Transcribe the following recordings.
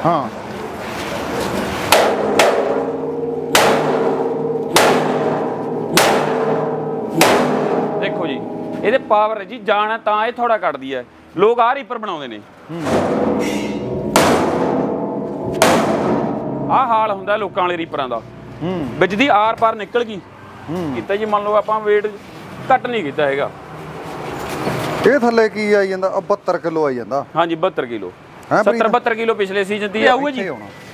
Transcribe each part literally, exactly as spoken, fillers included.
हाँ देखो जी ਇਹਦੇ ਪਾਵਰ ਜੀ ਜਾਣ ਤਾਂ ਇਹ ਥੋੜਾ ਕੱਢਦੀ ਹੈ। ਲੋਕ ਆ ਰੀਪਰ ਬਣਾਉਂਦੇ ਨੇ ਆਹ ਹਾਲ ਹੁੰਦਾ ਲੋਕਾਂ ਵਾਲੇ ਰੀਪਰਾਂ ਦਾ ਵਿੱਚ ਦੀ ਆਰ ਪਾਰ ਨਿਕਲ ਗਈ ਕੀਤਾ ਜੀ। ਮੰਨ ਲਓ ਆਪਾਂ weight ਘੱਟ ਨਹੀਂ ਕੀਤਾ ਹੈਗਾ। ਇਹ ਥੱਲੇ ਕੀ ਆਈ ਜਾਂਦਾ ਬਹੱਤਰ ਕਿਲੋ ਆਈ ਜਾਂਦਾ। ਹਾਂਜੀ ਬਹੱਤਰ ਕਿਲੋ ਸੱਤਰ ਬਹੱਤਰ ਕਿਲੋ ਪਿਛਲੇ ਸੀਜ਼ਨ ਦੀ ਆਊਗਾ ਜੀ।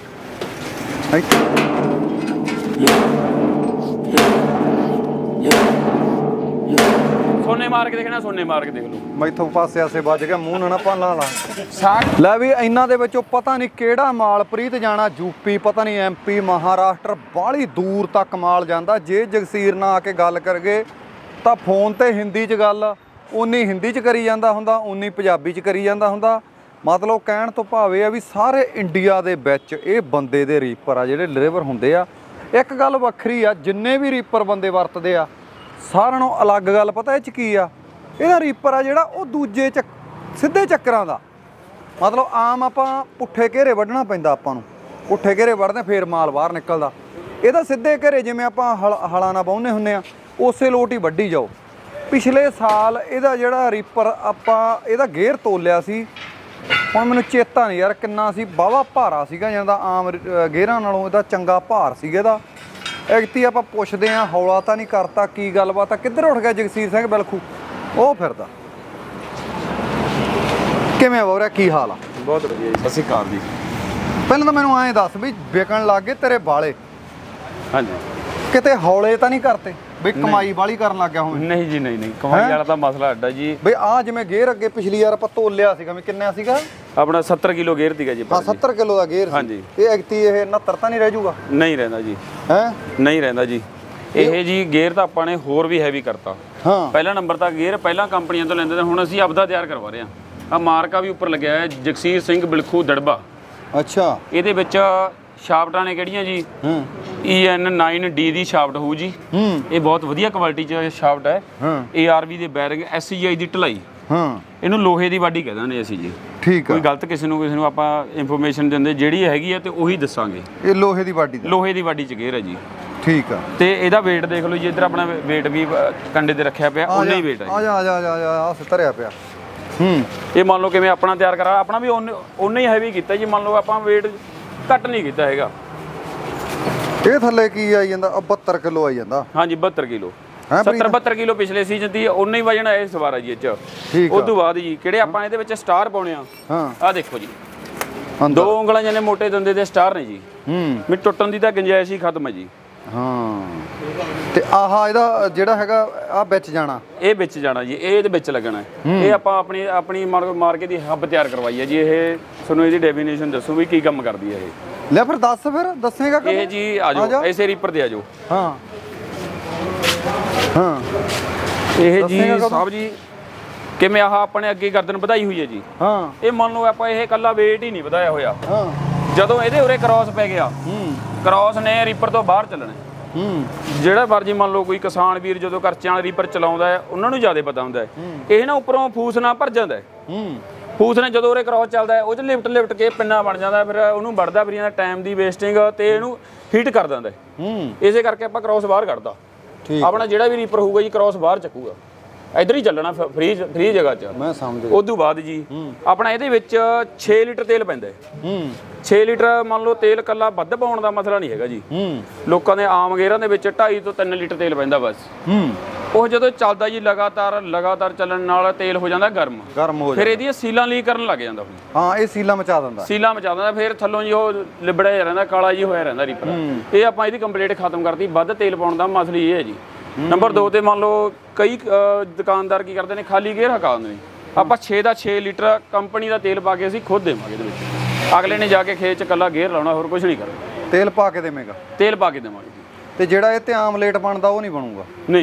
ਸੋਨੇ ਮਾਰ ਕੇ ਦੇਖਣਾ ਸੋਨੇ ਮਾਰ ਕੇ ਦੇਖ ਲਓ ਮੈਥੋਂ ਪਾਸੇ ਆਸੇ ਵੱਜ ਗਿਆ ਮੂੰਹ ਨਾ ਭਾਲਾਂ ਲਾ ਲੈ ਵੀ ਇਹਨਾਂ ਦੇ ਵਿੱਚੋਂ ਪਤਾ ਨਹੀਂ ਕਿਹੜਾ ਮਾਲ ਪ੍ਰੀਤ ਜਾਣਾ ਯੂਪੀ ਪਤਾ ਨਹੀਂ ਐਮਪੀ ਮਹਾਰਾਸ਼ਟਰ ਬਾਹਲੀ ਦੂਰ ਤੱਕ ਮਾਲ ਜਾਂਦਾ। ਜੇ ਜਗਸੀਰ ਨਾਲ ਆ ਕੇ ਗੱਲ ਕਰਗੇ ਤਾਂ ਫੋਨ ਤੇ ਹਿੰਦੀ 'ਚ ਗੱਲ ਉਨੀ ਹਿੰਦੀ 'ਚ ਕਰੀ ਜਾਂਦਾ ਹੁੰਦਾ ਉਨੀ ਪੰਜਾਬੀ 'ਚ ਕਰੀ ਜਾਂਦਾ ਹੁੰਦਾ। ਮਤਲਬ ਕਹਿਣ ਤੋਂ ਭਾਵੇਂ ਆ ਵੀ ਸਾਰੇ ਇੰਡੀਆ ਦੇ ਵਿੱਚ ਇਹ ਬੰਦੇ ਦੇ ਰੀਪਰ ਆ ਜਿਹੜੇ ਡਿਲੀਵਰ ਹੁੰਦੇ ਆ। ਇੱਕ ਗੱਲ ਵੱਖਰੀ ਆ ਜਿੰਨੇ ਵੀ ਰੀਪਰ ਬੰਦੇ ਵਰਤਦੇ ਆ ਸਾਰਿਆਂ ਨੂੰ ਅਲੱਗ ਗੱਲ ਪਤਾ ਇਹ 'ਚ ਕੀ ਆ। ਇਹਦਾ ਰੀਪਰ ਆ ਜਿਹੜਾ ਉਹ ਦੂਜੇ ਚੱਕ ਸਿੱਧੇ ਚੱਕਰਾਂ ਦਾ ਮਤਲਬ ਆਮ ਆਪਾਂ ਪੁੱਠੇ ਘੇਰੇ ਵੱਢਣਾ ਪੈਂਦਾ ਆਪਾਂ ਨੂੰ ਪੁੱਠੇ ਘੇਰੇ ਵੱਢਦੇ ਫੇਰ ਮਾਲ ਬਾਹਰ ਨਿਕਲਦਾ। ਇਹਦਾ ਸਿੱਧੇ ਘੇਰੇ ਜਿਵੇਂ ਆਪਾਂ ਹਲ ਹਲਾਂ ਨਾਲ ਵਾਹੁੰਦੇ ਹੁੰਦੇ ਆ ਉਸੇ ਲੋਟ ਹੀ ਵੱਢੀ ਜਾਓ। ਪਿਛਲੇ ਸਾਲ ਇਹਦਾ ਜਿਹੜਾ ਰੀਪਰ ਆਪਾਂ ਇਹਦਾ ਗੇਅਰ ਤੋਲਿਆ ਸੀ ਹੁਣ ਮੈਨੂੰ ਚੇਤਾ ਨਹੀਂ ਯਾਰ ਕਿੰਨਾ ਸੀ ਬਾਵਾ ਭਾਰਾ ਸੀਗਾ ਜਾਂਦਾ ਆਮ ਗੇਅਰਾਂ ਨਾਲੋਂ ਇਹਦਾ ਚੰਗਾ ਭਾਰ ਸੀਗਾ ਇਹਦਾ। ਐਕਤੀ ਆਪਾਂ ਪੁੱਛਦੇ ਆਂ ਹੌਲਾ ਤਾਂ ਨਹੀਂ ਕਰਤਾ ਕੀ ਗੱਲਬਾਤ ਆ ਕਿੱਧਰ ਉੱਠ ਗਿਆ ਜਗਸੀਰ ਸਿੰਘ ਬਿਲਖੂ ਉਹ ਫਿਰਦਾ ਕਿਵੇਂ ਆ ਬੋਰਿਆ ਕੀ ਹਾਲ ਆ? ਬਹੁਤ ਵਧੀਆ ਜੀ। ਸਤਿ ਸ਼੍ਰੀ ਅਕਾਲ ਜੀ। ਪਹਿਲਾਂ ਤਾਂ ਮੈਨੂੰ ਐਂ ਦੱਸ ਵੀ ਵਿਕਣ ਲੱਗ ਗਏ ਤੇਰੇ ਬਾਲੇ ਹਾਂਜੀ ਕਿਤੇ ਹੌਲੇ ਤਾਂ ਨਹੀਂ ਕਰਤੇ ਬਈ ਕਮਾਈ ਵਾਲੀ ਕਰਨ ਲੱਗ ਗਿਆ ਹੋਵੇ? ਨਹੀਂ ਜੀ ਨਹੀਂ ਨਹੀਂ ਕਮਾਈ ਵਾਲਾ ਤਾਂ ਮਸਲਾ ਅੱਡਾ ਜੀ। ਬਈ ਆ ਜਿਵੇਂ ਗੇਅਰ ਅੱਗੇ ਪਿਛਲੀ ਵਾਰ ਆਪਾਂ ਤੋਲਿਆ ਸੀਗਾ ਵੀ ਕਿੰਨਾ ਸੀਗਾ ਆਪਣਾ ਸੱਤਰ ਕਿਲੋ ਗੇਅਰ ਸੀਗਾ ਜੀ। ਹਾਂ ਸੱਤਰ ਕਿਲੋ ਦਾ ਗੇਅਰ ਹਾਂਜੀ। ਇਹ ਐਕਤੀ ਇਹ ਉਨੱਤਰ ਤਾਂ ਨਹੀਂ ਰਹਿ ਜਾਊਗਾ? ਨਹੀਂ ਰਹਿੰਦਾ ਜੀ। ਹੈ ਨਹੀਂ ਰਹਿੰਦਾ ਜੀ। ਇਹ ਜੀ ਗੇਅਰ ਤਾਂ ਆਪਾਂ ਨੇ ਹੋਰ ਵੀ ਹੈਵੀ ਕਰਤਾ। ਹਾਂ ਪਹਿਲਾ ਨੰਬਰ ਤਾਂ ਗੇਅਰ ਪਹਿਲਾਂ ਕੰਪਨੀਆਂ ਤੋਂ ਲੈਂਦੇ ਤੇ ਹੁਣ ਅਸੀਂ ਆਪਦਾ ਤਿਆਰ ਕਰਵਾ ਰਹੇ ਹਾਂ। ਆ ਮਾਰਕਾ ਵੀ ਉੱਪਰ ਲੱਗਿਆ ਹੈ ਜਗਸੀਰ ਸਿੰਘ ਬਿਲਖੂ ਦੜਬਾ। ਅੱਛਾ ਇਹਦੇ ਵਿੱਚ ਸ਼ਾਫਟਾਂ ਨੇ ਕਿਹੜੀਆਂ ਜੀ ਹੂੰ ਈ ਐਨ ਨਾਈਨ ਡੀ ਦੀ ਸ਼ਾਫਟ ਹੋਊ ਜੀ। ਹੂੰ ਇਹ ਬਹੁਤ ਵਧੀਆ ਕੁਆਲਿਟੀ ਚ ਸ਼ਾਫਟ ਹੈ। ਹਾਂ ਏ ਆਰ ਵੀ ਦੇ ਬੈਰਿੰਗ ਐਸ ਸੀ ਆਈ ਦੀ ਢਲਾਈ ਹਾਂ ਇਹਨੂੰ ਲੋਹੇ ਦੀ ਵਾਢੀ ਕਹਿ ਦਿੰਦੇ ਅਸੀਂ ਜੀ। ਠੀਕ ਆ ਕੋਈ ਗਲਤ ਕਿਸੇ ਨੂੰ ਕਿਸੇ ਨੂੰ ਆਪਾਂ ਇਨਫੋਰਮੇਸ਼ਨ ਦਿੰਦੇ ਜਿਹੜੀ ਹੈਗੀ ਆ ਤੇ ਉਹੀ ਦੱਸਾਂਗੇ। ਇਹ ਲੋਹੇ ਦੀ ਵਾਢੀ ਦਾ ਲੋਹੇ ਦੀ ਵਾਢੀ ਚ ਗੇਅਰ ਹੈ ਜੀ। ਠੀਕ ਆ ਤੇ ਇਹਦਾ weight ਦੇਖ ਲਓ ਜੀ ਇੱਧਰ ਆਪਣਾ weight ਵੀ ਕੰਡੇ ਤੇ ਰੱਖਿਆ ਪਿਆ ਉਨਾ ਹੀ weight ਹੈ। ਆ ਜਾ ਆ ਜਾ ਆ ਜਾ ਆ ਧਰਿਆ ਪਿਆ। ਹੂੰ ਇਹ ਮੰਨ ਲਓ ਕਿਵੇਂ ਆਪਣਾ ਤਿਆਰ ਕਰਾ ਆਪਣਾ ਵੀ ਉਨਾ ਹੀ ਹੈਵੀ ਕੀਤਾ ਜੀ। ਮੰਨ ਲਓ ਆਪਾਂ weight ਘੱਟ ਨਹੀਂ ਕੀਤਾ ਹੈਗਾ। ਇਹ ਥੱਲੇ ਕੀ ਆਈ ਜਾਂਦਾ ਬਹੱਤਰ ਕਿਲੋ ਆਈ ਜਾਂਦਾ। ਹਾਂਜੀ ਬਹੱਤਰ ਕਿਲੋ ਸੱਤਰ ਬਹੱਤਰ ਕਿਲੋ ਪਿਛਲੇ ਸੀਜ਼ਨ ਦੀ ਉਨਾ ਹੀ ਵਜਨ ਹੈ ਇਸ ਵਾਰ ਜੀ ਇਹ ਚ। ਉਸ ਤੋਂ ਬਾਅਦ ਜੀ ਕਿਹੜੇ ਆਪਾਂ ਇਹਦੇ ਵਿੱਚ ਸਟਾਰ ਪਾਉਣੇ ਆ। ਹਾਂ ਆਹ ਦੇਖੋ ਜੀ ਦੋ ਉਂਗਲਾਂ ਜਿਹਨੇ ਮੋਟੇ ਦੰਦੇ ਦੇ ਸਟਾਰ ਨੇ ਜੀ। ਹੂੰ ਵੀ ਟੁੱਟਣ ਦੀ ਤਾਂ ਗੁੰਜਾਇਸ਼ ਹੀ ਖਤਮ ਹੈ ਜੀ। ਹਾਂ ਤੇ ਆਹ ਇਹਦਾ ਜਿਹੜਾ ਹੈਗਾ ਆ ਵਿੱਚ ਜਾਣਾ ਇਹ ਵਿੱਚ ਜਾਣਾ ਜੀ। ਇਹ ਇਹਦੇ ਵਿੱਚ ਲੱਗਣਾ ਇਹ ਆਪਾਂ ਆਪਣੀ ਆਪਣੀ ਮਾਰਕੇ ਦੀ ਹੱਬ ਤਿਆਰ ਕਰਵਾਈ ਹੈ ਜੀ। ਇਹ ਤੁਹਾਨੂੰ ਇਹਦੀ ਡੈਫੀਨੇਸ਼ਨ ਦੱਸੂ ਵੀ ਕੀ ਕੰਮ ਕਰਦੀ ਹੈ ਇਹ। ਲੈ ਫਿਰ ਦੱਸ ਫਿਰ ਦੱਸੇਗਾ ਕਦੋਂ? ਇਹ ਜੀ ਆ ਜਾਓ ਇਸੇ ਰੀਪਰ ਤੇ ਆ ਜਾਓ। ਹਾਂ ਹਾਂ ਇਹ ਜੀ ਸਾਹਿਬ ਜੀ ਕਿਵੇਂ ਆਹ ਆਪਣੇ ਅੱਗੇ ਗਰਦਨ ਵਧਾਈ ਹੋਈ ਹੈ ਜੀ। ਹਾਂ ਇਹ ਮੰਨ ਲਓ ਆਪਾਂ ਇਹ ਇਕੱਲਾ weight ਹੀ ਨਹੀਂ ਵਧਾਇਆ ਹੋਇਆ। ਹਾਂ ਜਦੋਂ ਇਹਦੇ ਉਰੇ ਕ੍ਰਾਸ ਪੈ ਗਿਆ ਹੂੰ ਕ੍ਰਾਸ ਨੇ ਰੀਪਰ ਤੋਂ ਬਾਹਰ ਚੱਲਣਾ। ਹੂੰ ਜਿਹੜਾ ਮਰਜੀ ਮੰਨ ਲਓ ਕੋਈ ਕਿਸਾਨ ਵੀਰ ਜਦੋਂ ਕਰਚਿਆਂ ਵਾਲਾ ਰੀਪਰ ਚਲਾਉਂਦਾ ਹੈ ਉਹਨਾਂ ਨੂੰ ਜ਼ਿਆਦਾ ਪਤਾ ਹੁੰਦਾ ਹੈ। ਇਹ ਨਾ ਉੱਪਰੋਂ ਫੂਸ ਨਾ ਭਰ ਜਾਂਦਾ ਹੈ। ਹੂੰ ਫੂਸ ਨੇ ਜਦੋਂ ਉਰੇ ਕ੍ਰਾਸ ਚੱਲਦਾ ਹੈ ਉਹ 'ਚ ਲਿਫਟ ਲਿਫਟ ਕੇ ਪਿੰਨਾ ਬਣ ਜਾਂਦਾ ਫਿਰ ਉਹਨੂੰ ਵੜਦਾ ਫਿਰ ਜਾਂਦਾ ਟਾਈਮ ਦੀ ਵੇਸਟਿੰਗ ਤੇ ਇਹਨੂੰ ਹੀਟ ਕਰ ਦਿੰਦਾ। ਹੂੰ ਇਸੇ ਕਰਕੇ ਆਪਾਂ ਕ੍ਰਾਸ ਬਾਹਰ ਕੱਢਦਾ। ਆਪਣਾ ਜਿਹੜਾ ਵੀ ਰੀਪਰ ਹੋਊਗਾ ਜੀ ਕ੍ਰਾਸ ਬਾਹਰ ਚੱਕੂਗਾ ਇੱਧਰ ਹੀ ਚੱਲਣਾ ਫ੍ਰੀ ਫ੍ਰੀ ਜਗ੍ਹਾ 'ਚ। ਮੈਂ ਸਮਝ ਉਸ ਤੋਂ ਬਾਅਦ ਜੀ ਆਪਣਾ ਇਹਦੇ ਵਿੱਚ ਛੇ ਲੀਟਰ ਤੇਲ ਪੈਂਦਾ ਹੈ। ਹੂੰ ਛੇ ਲੀਟਰ ਮੰਨ ਲਓ ਤੇਲ ਕੱਲਾ ਵੱਧ ਪਾਉਣ ਦਾ ਮਸਲਾ ਨਹੀਂ ਹੈਗਾ ਜੀ। ਹੂੰ ਲੋਕਾਂ ਦੇ ਆਮ ਗੇਅਰਾਂ ਦੇ ਵਿੱਚ ਢਾਈ ਤੋਂ ਤਿੰਨ ਲੀਟਰ ਤੇਲ ਪੈਂਦਾ ਬਸ। ਹੂੰ ਉਹ ਜਦੋਂ ਚੱਲਦਾ ਜੀ ਲਗਾਤਾਰ ਲਗਾਤਾਰ ਚੱਲਣ ਨਾਲ ਤੇਲ ਹੋ ਜਾਂਦਾ ਗਰਮ ਗਰਮ ਹੋ ਜਾਂਦਾ ਫਿਰ ਇਹਦੀਆਂ ਸੀਲਾਂ ਲੀਕ ਕਰਨ ਲੱਗ ਜਾਂਦਾ। ਹਾਂ ਇਹ ਸੀਲਾਂ ਮਚਾ ਦਿੰਦਾ ਸੀਲਾਂ ਮਚਾ ਦਿੰਦਾ ਫਿਰ ਥੱਲੋਂ ਜੀ ਉਹ ਲਿਬੜਿਆ ਰਹਿੰਦਾ ਕਾਲਾ ਜੀ ਹੋਇਆ ਰਹਿੰਦਾ ਰੀਪਰ। ਇਹ ਆਪਾਂ ਇਹਦੀ ਕੰਪਲੀਟ ਖਤਮ ਕਰਤੀ। ਵੱਧ ਤੇਲ ਪਾਉਣ ਦਾ ਮਸਲਾ ਇਹ ਹੈ ਜੀ। ਨੰਬਰ ਦੋ ਤੇ ਮੰਨ ਲਓ ਕਈ ਦੁਕਾਨਦਾਰ ਕੀ ਕਰਦੇ ਨੇ ਖਾਲੀ ਗੇਅਰ ਹਕਾ ਦਿੰਦੇ ਨੇ। ਆਪਾਂ ਛੇ ਦਾ ਛੇ ਲੀਟਰ ਕੰਪਨੀ ਦਾ ਤੇਲ ਪਾ ਕੇ ਅਸੀਂ ਖੁਦ ਦੇਵਾਂਗੇ ਇਹਦੇ ਵਿੱਚ। ਅਗਲੇ ਨੇ ਜਾ ਕੇ ਖੇਤ 'ਚ ਕੱਲਾ ਗੇਅਰ ਲਾਉਣਾ ਹੋਰ ਕੁਝ ਨਹੀਂ ਕਰਨਾ। ਤੇਲ ਪਾ ਕੇ ਦੇਵੇਂਗਾ? ਤੇਲ ਪਾ ਕੇ ਦੇਵਾਂਗੇ ਜੀ। ਤੇ ਜਿਹੜਾ ਇਹ ਤੇ ਆਮਲੇਟ ਬਣਦਾ ਉਹ ਨਹੀਂ ਬਣੂਗਾ? ਨਹੀਂ ਜੀ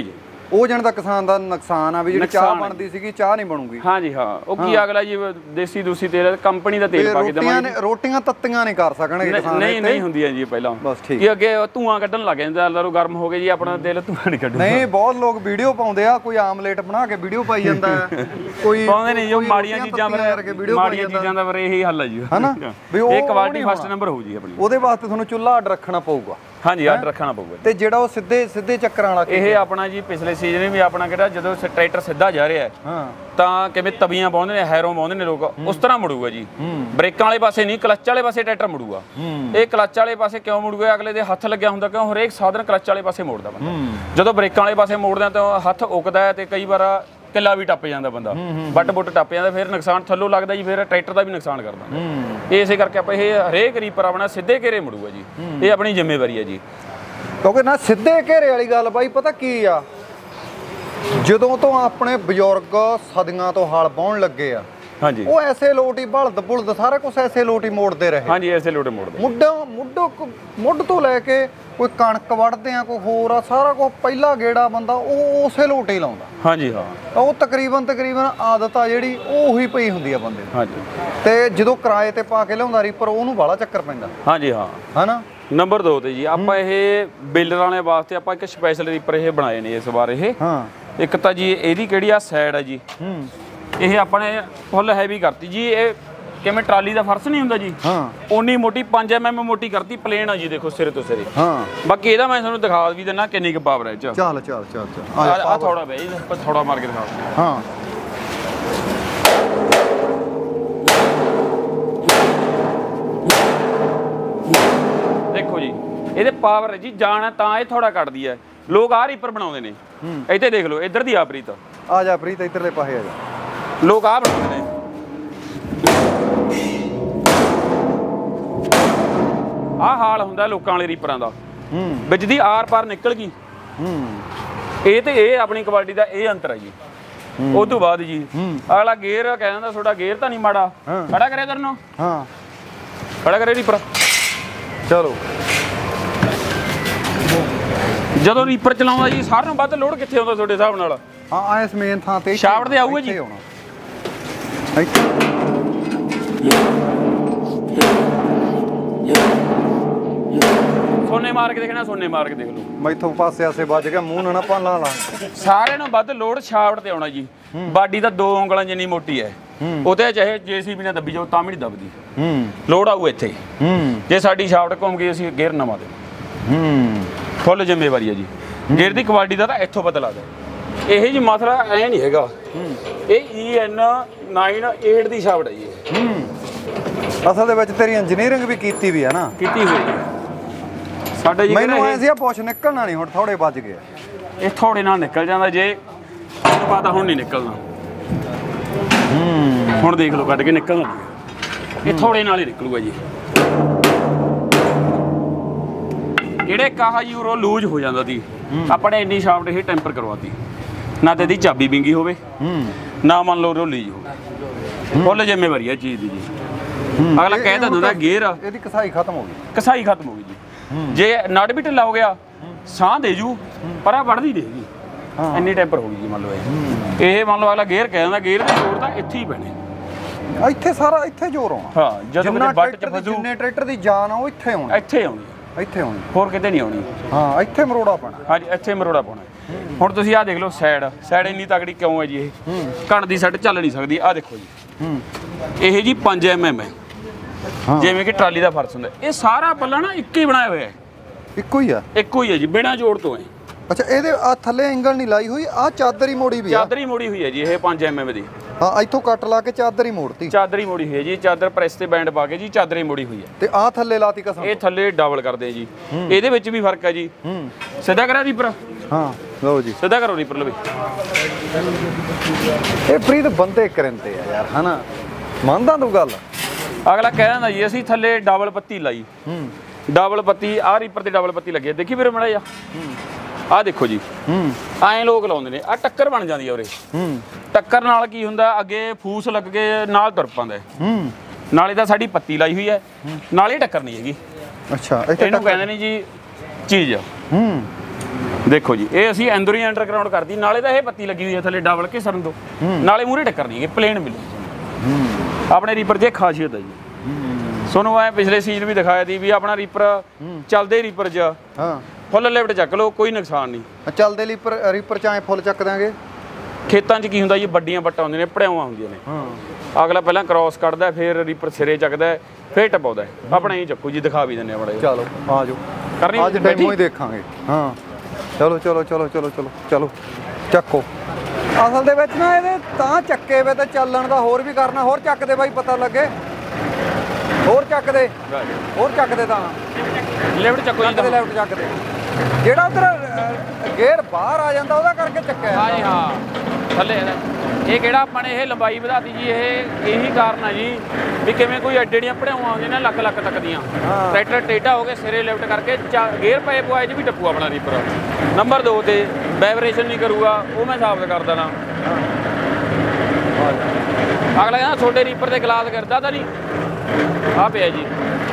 ਉਹ ਜਣ ਦਾ ਕਿਸਾਨ ਦਾ ਨੁਕਸਾਨ ਆ ਵੀ ਜਿਹੜੀ ਚਾਹ ਬਣਦੀ ਸੀਗੀ ਚਾਹ ਨਹੀਂ ਬਣੂਗੀ। ਹਾਂਜੀ ਹਾਂ ਉਹ ਕੀ ਅਗਲਾ ਜੀ ਦੇਸੀ ਦੂਸੀ ਤੇਲ ਕੰਪਨੀ ਦਾ ਤੇਲ ਪਾ ਕੇ ਦਵਾਂਗੇ ਰੋਟੀਆਂ ਤੱਤੀਆਂ ਨਹੀਂ ਕਰ ਸਕਣਗੇ ਕਿਸਾਨ। ਨਹੀਂ ਨਹੀਂ ਹੁੰਦੀਆਂ ਜੀ ਪਹਿਲਾਂ ਬਸ ਠੀਕ ਇਹ ਅੱਗੇ ਧੂਆਂ ਕੱਢਣ ਲੱਗ ਜਾਂਦਾ ਲਰੋ ਗਰਮ ਹੋ ਗਏ ਜੀ ਆਪਣਾ ਤੇਲ ਧੂਆਂ ਨਹੀਂ ਕੱਢੂਗਾ। ਨਹੀਂ ਬਹੁਤ ਲੋਕ ਵੀਡੀਓ ਪਾਉਂਦੇ ਆ ਕੋਈ ਆਮਲੇਟ ਬਣਾ ਕੇ ਵੀਡੀਓ ਪਾਈ ਜਾਂਦਾ ਕੋਈ ਪਾਉਂਦੇ ਨਹੀਂ ਜੋ ਮਾੜੀਆਂ ਚੀਜ਼ਾਂ ਫਿਰ ਮਾੜੀਆਂ ਚੀਜ਼ਾਂ ਦਾ ਫਿਰ ਇਹੀ ਹੱਲ ਹੈ ਜੀ ਹਨਾ ਵੀ ਇਹ ਕੁਆਲਿਟੀ ਫਸਟ ਨੰਬਰ ਹੋਊ ਜੀ ਆਪਣੀ। ਉਹਦੇ ਵਾਸਤੇ ਤੁਹਾਨੂੰ ਚੁੱਲ੍ਹਾ ਅੱਡ ਰੱਖਣਾ ਪਊਗਾ। ਹਾਂਜੀ ਅੱਡ ਰੱਖਣਾ ਪਊਗਾ। ਤੇ ਜਿਹੜਾ ਉਹ ਸਿੱਧੇ ਸਿੱਧੇ ਚੱਕਰਾਂ ਵਾਲਾ ਇਹ ਆਪਣਾ ਜੀ ਪਿਛਲੇ ਸੀਜ਼ਨ ਵੀ ਆਪਣਾ ਕਿਹੜਾ ਜਦੋਂ ਟਰੈਕਟਰ ਸਿੱਧਾ ਜਾ ਰਿਹਾ ਹਾਂ ਤਾਂ ਕਿਵੇਂ ਤਵੀਆਂ ਪਾਉਂਦੇ ਨੇ ਹੈਰੋਂ ਪਾਉਂਦੇ ਨੇ ਲੋਕ ਉਸ ਤਰ੍ਹਾਂ ਮੁੜੂਗਾ ਜੀ। ਬ੍ਰੇਕਾਂ ਵਾਲੇ ਪਾਸੇ ਨਹੀਂ ਕਲੱਚ ਵਾਲੇ ਪਾਸੇ ਟਰੈਕਟਰ ਮੁੜੂਗਾ। ਇਹ ਕਲੱਚ ਵਾਲੇ ਪਾਸੇ ਕਿਉਂ ਮੁੜੂਗਾ ਅਗਲੇ ਦੇ ਹੱਥ ਲੱਗਿਆ ਹੁੰਦਾ ਕਿਉਂ ਹਰੇਕ ਸਾਧਨ ਕਲੱਚ ਵਾਲੇ ਪਾਸੇ ਮੋੜਦਾ ਬੰਦਾ। ਜਦੋਂ ਬ੍ਰੇਕਾਂ ਵਾਲੇ ਪਾਸੇ ਮੋੜਦਾ ਤਾਂ ਹੱਥ ਉਕਦਾ ਹੈ ਤੇ ਕਈ ਵਾਰ ਕਿੱਲਾ ਵੀ ਟੱਪ ਜਾਂਦਾ ਬੰਦਾ ਬੱਟ ਬੁੱਟ ਟੱਪ ਜਾਂਦਾ ਫਿਰ ਨੁਕਸਾਨ ਥੱਲੋਂ ਲੱਗਦਾ ਜੀ ਫਿਰ ਟਰੈਕਟਰ ਦਾ ਵੀ ਨੁਕਸਾਨ ਕਰਦਾ। ਇਸੇ ਕਰਕੇ ਆਪਾਂ ਇਹ ਹਰੇਕ ਰੀਪਰ ਆਪਣਾ ਸਿੱਧੇ ਘੇਰੇ ਮੁੜੂਗਾ ਜੀ। ਇਹ ਆਪਣੀ ਜ਼ਿੰਮੇਵਾਰੀ ਹੈ ਜੀ ਕਿਉਂਕਿ ਨਾ ਸਿੱਧੇ ਘੇਰੇ ਵਾਲੀ ਗੱਲ ਬਾਈ ਪਤਾ ਕੀ ਆ ਜਦੋਂ ਤੋਂ ਆਪਣੇ ਬਜ਼ੁਰਗ ਸਦੀਆਂ ਤੋਂ ਹਲ ਵਾਹੁਣ ਲੱਗੇ ਆ ਹਾਂਜੀ ਉਹ ਐਸੇ ਲੋਟ ਹੀ ਬਲਦ ਬੁਲਦ ਸਾਰਾ ਕੁਝ ਐਸੇ ਲੋਟ ਹੀ ਮੋੜਦੇ ਰਹੇ। ਹਾਂਜੀ ਐਸੇ ਲੋਟੇ ਮੋੜਦੇ ਮੁੱਢਾ ਮੁੱਢੋ ਮੁੱਢ ਤੋਂ ਲੈ ਕੇ ਕੋਈ ਕਣਕ ਵੜਦੇ ਆ ਕੋਈ ਹੋਰ ਆ ਸਾਰਾ ਕੁਝ ਪਹਿਲਾ ਗੇੜਾ ਬੰਦਾ ਉਹ ਉਸੇ ਲੋਟ ਹੀ ਲਾਉਂਦਾ। ਹਾਂਜੀ ਹਾਂ ਉਹ ਤਕਰੀਬਨ ਤਕਰੀਬਨ ਆਦਤ ਆ ਜਿਹੜੀ ਉਹ ਉਹੀ ਪਈ ਹੁੰਦੀ ਆ ਬੰਦੇ ਨੂੰ। ਹਾਂਜੀ ਤੇ ਜਦੋਂ ਕਿਰਾਏ ਤੇ ਪਾ ਕੇ ਲਿਆਉਂਦਾ ਰੀਪਰ ਉਹਨੂੰ ਬਾਹਲਾ ਚੱਕਰ ਪੈਂਦਾ। ਹਾਂਜੀ ਹਾਂ ਹਨਾ ਨੰਬਰ ਦੋ ਤੇ ਜੀ ਆਪਾਂ ਇਹ ਬੇਲਰ ਵਾਲੇ ਵਾਸਤੇ ਆਪਾਂ ਇੱਕ ਸਪੈਸ਼ਲ ਰੀਪਰ ਇਹ ਬਣਾਏ ਨੇ ਇਸ ਵਾਰ ਇਹ। ਹਾਂ ਇੱਕ ਤਾਂ ਜੀ ਇਹਦੀ ਕਿਹੜੀ ਆ ਸਾਈਡ ਆ ਜੀ ਹੂੰ ਇਹ ਆਪਣੇ ਫੁੱਲ ਹੈਵੀ ਕਰਤੀ ਜੀ। ਇਹ ਕਿਵੇਂ ਟਰਾਲੀ ਦਾ ਫਰਸ਼ ਨਹੀਂ ਹੁੰਦਾ ਜੀ ਹਾਂ ਓਨੀ ਮੋਟੀ ਪੰਜ ਐਮ ਐਮ ਮੋਟੀ ਕਰਤੀ ਪਲੇਨ ਆ ਜੀ ਦੇਖੋ ਸਿਰੇ ਤੋਂ ਸਿਰੇ। ਹਾਂ ਬਾਕੀ ਇਹਦਾ ਮੈਂ ਤੁਹਾਨੂੰ ਦਿਖਾ ਵੀ ਦਿੰਦਾ ਕਿੰਨੀ ਕੁ ਪਾਵਰ ਹੈ ਇਹ ਚ। ਚੱਲ ਚੱਲ ਚੱਲ ਚੱਲ ਆ ਥੋੜਾ ਬਈ ਆਪਾਂ ਥੋੜਾ ਮਾਰ ਕੇ ਦਿਖਾ। ਹਾਂ ਦੇਖੋ ਜੀ ਇਹਦੇ ਪਾਵਰ ਹੈ ਜੀ ਜਾਣ ਤਾਂ ਇਹ ਥੋੜਾ ਕੱਢਦੀ ਹੈ। ਲੋਕ ਆਹ ਰੀਪਰ ਬਣਾਉਂਦੇ ਨੇ ਇੱਥੇ ਦੇਖ ਲਓ ਇੱਧਰ ਦੀ ਆ ਪ੍ਰੀਤ ਆ ਜਾ ਪ੍ਰੀਤ ਇੱਧਰਲੇ ਪਾਸੇ ਆ ਜਾ ਲੋਕ ਆਹ ਬਣਾਉਂਦੇ ਨੇ। ਆਹ ਹਾਲ ਹੁੰਦਾ ਲੋਕਾਂ ਵਾਲੇ ਰੀਪਰਾਂ ਦਾ ਵਿੱਚ ਦੀ ਆਰ ਪਾਰ ਨਿਕਲ ਗਈ। ਇਹ ਤੇ ਇਹ ਆਪਣੀ ਕੁਆਲਿਟੀ ਦਾ ਇਹ ਅੰਤਰ ਹੈ ਜੀ। ਉਸ ਤੋਂ ਬਾਅਦ ਜੀ ਅਗਲਾ ਗੇਅਰ ਕਹਿ ਦਿੰਦਾ ਤੁਹਾਡਾ ਗੇਅਰ ਤਾਂ ਨਹੀਂ ਮਾੜਾ ਖੜਾ ਕਰਿਆ ਕਰਨੋ। ਹਾਂ ਖੜਾ ਕਰੇ ਰੀਪਰ ਚਲੋ ਜਦੋਂ ਰੀਪਰ ਚਲਾਉਂਦਾ ਜੀ ਸਾਰਿਆਂ ਨਾਲੋਂ ਵੱਧ ਲੋਡ ਕਿੱਥੇ ਆਉਂਦਾ ਤੁਹਾਡੇ ਹਿਸਾਬ ਨਾਲ? ਹਾਂ ਇਸ ਮੇਨ ਥਾਂ ਤੇ ਸ਼ਾਫਟ ਤੇ ਆਊਗਾ ਜੀ। ਸੋਨੇ ਮਾਰ ਕੇ ਦੇਖਣਾ ਸੋਨੇ ਮਾਰ ਕੇ ਦੇਖ ਲਓ ਮੈਥੋਂ ਪਾਸੇ ਆਸੇ ਵੱਜ ਗਿਆ ਮੂੰਹ ਨਾ ਨਾ ਭਾਲਾ ਲਾ। ਸਾਰਿਆਂ ਨਾਲੋਂ ਵੱਧ ਲੋਡ ਸ਼ਾਫਟ ਤੇ ਆਉਣਾ ਜੀ। ਬਾਡੀ ਦਾ ਦੋ ਉਂਗਲਾਂ ਜਿੰਨੀ ਮੋਟੀ ਹੈ ਉਹ ਤੇ ਚਾਹੇ ਜੇਸੀਬੀ ਨਾਲ ਦੱਬੀ ਜਾਓ ਤਾਂ ਵੀ ਨਹੀਂ ਦੱਬਦੀ। ਲੋਡ ਆਊ ਇੱਥੇ ਜੇ ਸਾਡੀ ਸ਼ਾਫਟ ਘੁੰਮ ਗਈ ਅਸੀਂ ਗੇਅਰ ਨਵਾਂ ਦੇ ਫੁੱਲ ਜ਼ਿੰਮੇਵਾਰੀ ਹੈ ਜੀ। ਗੇਅਰ ਦੀ ਕੁਆਲਿਟੀ ਦਾ ਤਾਂ ਇੱਥੋਂ ਪਤਾ ਲੱਗਦਾ। ਇਹ ਜੀ ਮਸਲਾ ਐ ਨਹੀਂ ਹੈਗਾ। ਇਹ ਈ ਐਨ ਨਾਈਨ ਏਟ ਦੀ ਸ਼ਾਫਟ ਹੈ ਜੀ। ਅਸਲ ਦੇ ਵਿੱਚ ਤੇਰੀ ਇੰਜੀਨੀਅਰਿੰਗ ਵੀ ਕੀਤੀ ਵੀ ਹੈ ਨਾ ਕੀਤੀ ਹੋਈ ਹੈ ਸਾਡੇ ਜੀ। ਮੈਨੂੰ ਐ ਸੀ ਆ ਪੁੱਛ ਨਿਕਲਣਾ ਨਹੀਂ ਹੁਣ ਥੋੜੇ ਵੱਜ ਗਏ ਇਹ ਥੋੜੇ ਨਾਲ ਨਿਕਲ ਜਾਂਦਾ ਜੇ ਪਤਾ ਹੁਣ ਨਹੀਂ ਨਿਕਲਣਾ। ਹੁਣ ਦੇਖ ਲਓ ਕੱਢ ਕੇ ਨਿਕਲਣਾ ਇਹ ਥੋੜੇ ਨਾਲ ਹੀ ਨਿਕਲੂਗਾ ਜੀ। ਜਿਹੜੇ ਕਾਹਾ ਯੂਰੋ ਲੂਜ ਹੋ ਜਾਂਦਾ ਸੀ ਆਪਣੇ ਇੰਨੀ ਸ਼ਾਫਟ ਇਹ ਟੈਂਪਰ ਕਰਵਾਤੀ ਨਾ ਤੇ ਇਹਦੀ ਚਾਬੀ ਵਿੰਗੀ ਹੋਵੇ ਨਾ ਮੰਨ ਲਓ ਲੀਜ ਹੋਵੇ। ਫੁੱਲ ਜ਼ਿੰਮੇਵਾਰੀ ਹੈ ਚੀਜ਼ ਦੀ ਜੀ। ਅਗਲਾ ਕਹਿ ਦਿੰਦਾ ਗੇਅਰ ਇਹਦੀ ਕਸਾਈ ਖਤਮ ਹੋ ਗਈ ਕਸਾਈ ਖਤਮ ਹੋ ਗਈ ਜੀ। ਜੇ ਨਟ ਵੀ ਢਿੱਲਾ ਹੋ ਗਿਆ ਸਾਹ ਦੇ ਜੂ ਪਰ ਆ ਵੜਦੀ ਦੇਗੀ ਇੰਨੀ ਟੈਂਪਰ ਹੋ ਗਈ ਜੀ। ਮੰਨ ਲਓ ਇਹ ਇਹ ਮੰਨ ਲਓ ਅਗਲਾ ਗੇਅਰ ਕਹਿ ਦਿੰਦਾ ਗੇਅਰ ਦੇ ਜੋੜ ਤਾਂ ਇੱਥੇ ਹੀ ਪੈਣੇ ਇੱਥੇ ਸਾਰਾ ਇੱਥੇ ਜ਼ੋਰ ਆਉਣਾ। ਹਾਂ ਜਦੋਂ ਬੱਟ ਚ ਫਸੂ ਜਿੰਨੇ ਟਰੈਕਟਰ ਦੀ ਜਾਨ ਆ ਉਹ ਇੱਥੇ ਆਉਣੀ ਇੱਥੇ ਆਉਣੀ ਇੱਥੇ ਆਉਣੀ ਹੋਰ ਕਿਤੇ ਨਹੀਂ ਆਉਣੀ। ਹਾਂ ਇੱਥੇ ਮਰੋੜਾ ਪਾਣਾ। ਹਾਂਜੀ ਇੱਥੇ ਮਰੋੜਾ ਪਾਉਣਾ। ਹੁਣ ਤੁਸੀਂ ਆਹ ਦੇਖ ਲਓ ਸਾਈਡ ਸਾਈਡ ਇੰਨੀ ਤਕੜੀ ਕਿਉਂ ਹੈ ਜੀ? ਇਹ ਘਣ ਦੀ ਸਾਈਡ ਚੱਲ ਨਹੀਂ ਸਕਦੀ। ਆਹ ਦੇਖੋ ਜੀ ਇਹ ਜੀ ਪੰਜ ਐਮ ਐਮ ਹੈ ਜਿਵੇਂ ਕਿ ਟਰਾਲੀ ਦਾ ਫਰਸ਼ ਹੁੰਦਾ। ਇਹ ਸਾਰਾ ਪੱਲਾ ਨਾ ਇੱਕ ਹੀ ਬਣਾਇਆ ਹੋਇਆ ਹੈ। ਇੱਕੋ ਹੀ ਆ ਇੱਕੋ ਹੀ ਹੈ ਜੀ ਬਿਨਾਂ ਜੋੜ ਤੋਂ ਹੈ। ਅੱਛਾ ਇਹਦੇ ਆ ਥੱਲੇ ਐਂਗਲ ਨਹੀਂ ਲਾਈ ਹੋਈ ਆ ਚਾਦਰ ਹੀ ਮੋੜੀ ਵੀ ਆ। ਚਾਦਰ ਹੀ ਮੋੜੀ ਹੋਈ ਹੈ ਜੀ ਇਹ ਪੰਜ ਐਮ ਐਮ ਦੀ। ਹਾਂ ਇੱਥੋਂ ਕੱਟ ਲਾ ਕੇ ਚਾਦਰ ਹੀ ਮੋੜਤੀ। ਚਾਦਰ ਹੀ ਮੋੜੀ ਹੋਈ ਹੈ ਜੀ। ਚਾਦਰ ਪ੍ਰੈਸ ਤੇ ਬੈਂਡ ਪਾ ਕੇ ਜੀ ਚਾਦਰ ਹੀ ਮੋੜੀ ਹੋਈ ਹੈ। ਤੇ ਆ ਥੱਲੇ ਲਾਤੀ ਕਸਮ ਇਹ ਥੱਲੇ ਡਬਲ ਕਰਦੇ ਆ ਜੀ। ਇਹਦੇ ਵਿੱਚ ਵੀ ਫਰਕ ਹੈ ਜੀ। ਸਿੱਧਾ ਕਰਾ ਰੀਪਰ। ਹਾਂ ਲਓ ਜੀ ਸਿੱਧਾ ਕਰੋ ਰੀਪਰ ਲਵੇ। ਇਹ ਪ੍ਰੀਤ ਬੰਦੇ ਕਰਨਤੇ ਆ ਯਾਰ ਹਨਾ ਮੰਨਦਾ ਤੂੰ ਗੱਲ। ਅਗਲਾ ਕਹਿ ਦਿੰਦਾ ਜੀ ਅਸੀਂ ਥੱਲੇ ਡਬਲ ਪੱਤੀ ਲਾਈ। ਡਬਲ ਪੱਤੀ ਆਹ ਰੀਪਰ ਤੇ ਡਬਲ ਪੱਤੀ ਲੱਗੀ ਦੇਖੀ ਵੀਰੇ ਮੜਾ ਜਾ। ਆਹ ਦੇਖੋ ਜੀ ਐਂ ਲੋਕ ਲਾਉਂਦੇ ਨੇ। ਆਹ ਟੱਕਰ ਬਣ ਜਾਂਦੀ ਆ ਉਰੇ। ਟੱਕਰ ਨਾਲ ਕੀ ਹੁੰਦਾ ਅੱਗੇ ਫੂਸ ਲੱਗ ਕੇ ਨਾਲ ਤੁਰ ਪਾਉਂਦਾ। ਨਾਲੇ ਤਾਂ ਸਾਡੀ ਪੱਤੀ ਲਾਈ ਹੋਈ ਹੈ ਨਾਲੇ ਟੱਕਰ ਨਹੀਂ ਹੈਗੀ। ਅੱਛਾ ਇਹਨੂੰ ਕਹਿੰਦੇ ਨੇ ਜੀ ਚੀਜ਼ ਦੇਖੋ ਜੀ ਇਹ ਅਸੀਂ ਅੰਦਰੋਂ ਹੀ ਅੰਡਰਗਰਾਉਂਡ ਕਰਦੀ ਨਾਲੇ ਤਾਂ ਇਹ ਪੱਤੀ ਲੱਗੀ ਹੋਈ ਹੈ ਥੱਲੇ ਡਬਲ ਕੇ ਸਰਨ ਤੋਂ ਨਾਲੇ ਮੂਹਰੇ ਟੱਕਰ ਨਹੀਂ ਹੈ ਪਲੇਨ ਮਿਲੂ ਆਪਣੇ ਰੀਪਰ ਜੇ ਖਾਸੀਅਤ ਹੈ ਜੀ ਸੋਨੂੰ ਆਏ ਪਿਛਲੇ ਸੀਜ਼ਨ ਵੀ ਦਿਖਾਇਆ ਦੀ ਵੀ ਆਪਣਾ ਰੀਪਰ ਚੱਲਦੇ ਰੀਪਰ 'ਚ ਹਾਂ ਫੁੱਲ ਲਿਫਟ ਚੱਕ ਲਓ ਕੋਈ ਨੁਕਸਾਨ ਨਹੀਂ ਚੱਲਦੇ ਰੀਪਰ ਰੀਪਰ 'ਚ ਐਂ ਫੁੱਲ ਚੱਕ ਦਾਂਗੇ ਖੇਤਾਂ 'ਚ ਕੀ ਹੁੰਦਾ ਜੀ ਵੱਡੀਆਂ ਵੱਟਾਂ ਹੁੰਦੀਆਂ ਨੇ ਪੜਿਆਵਾਂ ਹੁੰਦੀਆਂ ਨੇ ਹਾਂ ਅਗਲਾ ਪਹਿਲਾਂ ਕ੍ਰਾਸ ਕੱਢਦਾ ਫਿਰ ਰੀਪਰ ਸਿਰੇ ਚੱਕਦਾ ਫਿਰ ਟਪਾਉਂਦਾ ਆਪਣਾ ਹੀ ਚੱਕੂ ਜੀ ਦਿਖਾ ਵੀ ਦਿੰਦੇ ਆ ਬੜੇ ਚਲੋ ਆ ਜਾਓ ਕਰਨੀ ਅੱਜ ਡੈਮੋ ਹੀ ਦੇਖਾਂਗੇ ਹਾਂ ਚਲੋ ਚਲੋ ਚਲੋ ਚਲੋ ਚਲੋ ਚਲੋ ਚੱਕੋ ਅਸਲ ਦੇ ਵਿੱਚ ਨਾ ਇਹਦੇ ਤਾਂ ਚੱਕੇ ਵੇ ਤੇ ਚੱਲਣ ਦਾ ਹੋਰ ਵੀ ਕਰਨਾ ਹੋਰ ਚੱਕਦੇ ਬਾਈ ਪਤਾ ਲੱਗੇ ਹੋਰ ਚੱਕਦੇ ਹੋਰ ਚੱਕਦੇ ਤਾਂ ਲਿਫਟ ਚੱਕੋ ਜੀ ਚੱਕਦੇ ਲੈਫਟ ਚੱਕਦੇ ਜਿਹੜਾ ਉਧਰ ਗੇਅਰ ਬਾਹਰ ਆ ਜਾਂਦਾ ਉਹਦਾ ਕਰਕੇ ਚੱਕਿਆ ਹਾਂ ਜੀ ਹਾਂ ਥੱਲੇ ਇਹ ਕਿਹੜਾ ਆਪਾਂ ਨੇ ਇਹ ਲੰਬਾਈ ਵਧਾਤੀ ਜੀ ਇਹ ਇਹੀ ਕਾਰਨ ਆ ਜੀ ਵੀ ਕਿਵੇਂ ਕੋਈ ਐਡੇ ਦੀਆਂ ਪੜਾਉਆਂ ਆਉਂਦੀਆਂ ਨੇ ਲੱਖ ਲੱਖ ਤੱਕ ਦੀਆਂ ਟਰੈਕਟਰ ਟੇਢਾ ਹੋ ਕੇ ਸਿਰੇ ਲਿਫਟ ਕਰਕੇ ਗੇਅਰ ਪਏ ਪਵਾਏ 'ਚ ਵੀ ਟੱਪੂ ਆਪਣਾ ਰੀਪਰ ਨੰਬਰ ਦੋ ਤੇ ਵਾਈਬ੍ਰੇਸ਼ਨ ਨਹੀਂ ਕਰੂਗਾ ਉਹ ਮੈਂ ਸਾਬਤ ਕਰ ਦੇਣਾ ਅਗਲਾ ਕਹਿੰਦਾ ਛੋਟੇ ਰੀਪਰ ਤੇ ਗਲਾਸ ਕਰਦਾ ਤਾਂ ਨਹੀਂ ਆ ਪਿਆ ਜੀ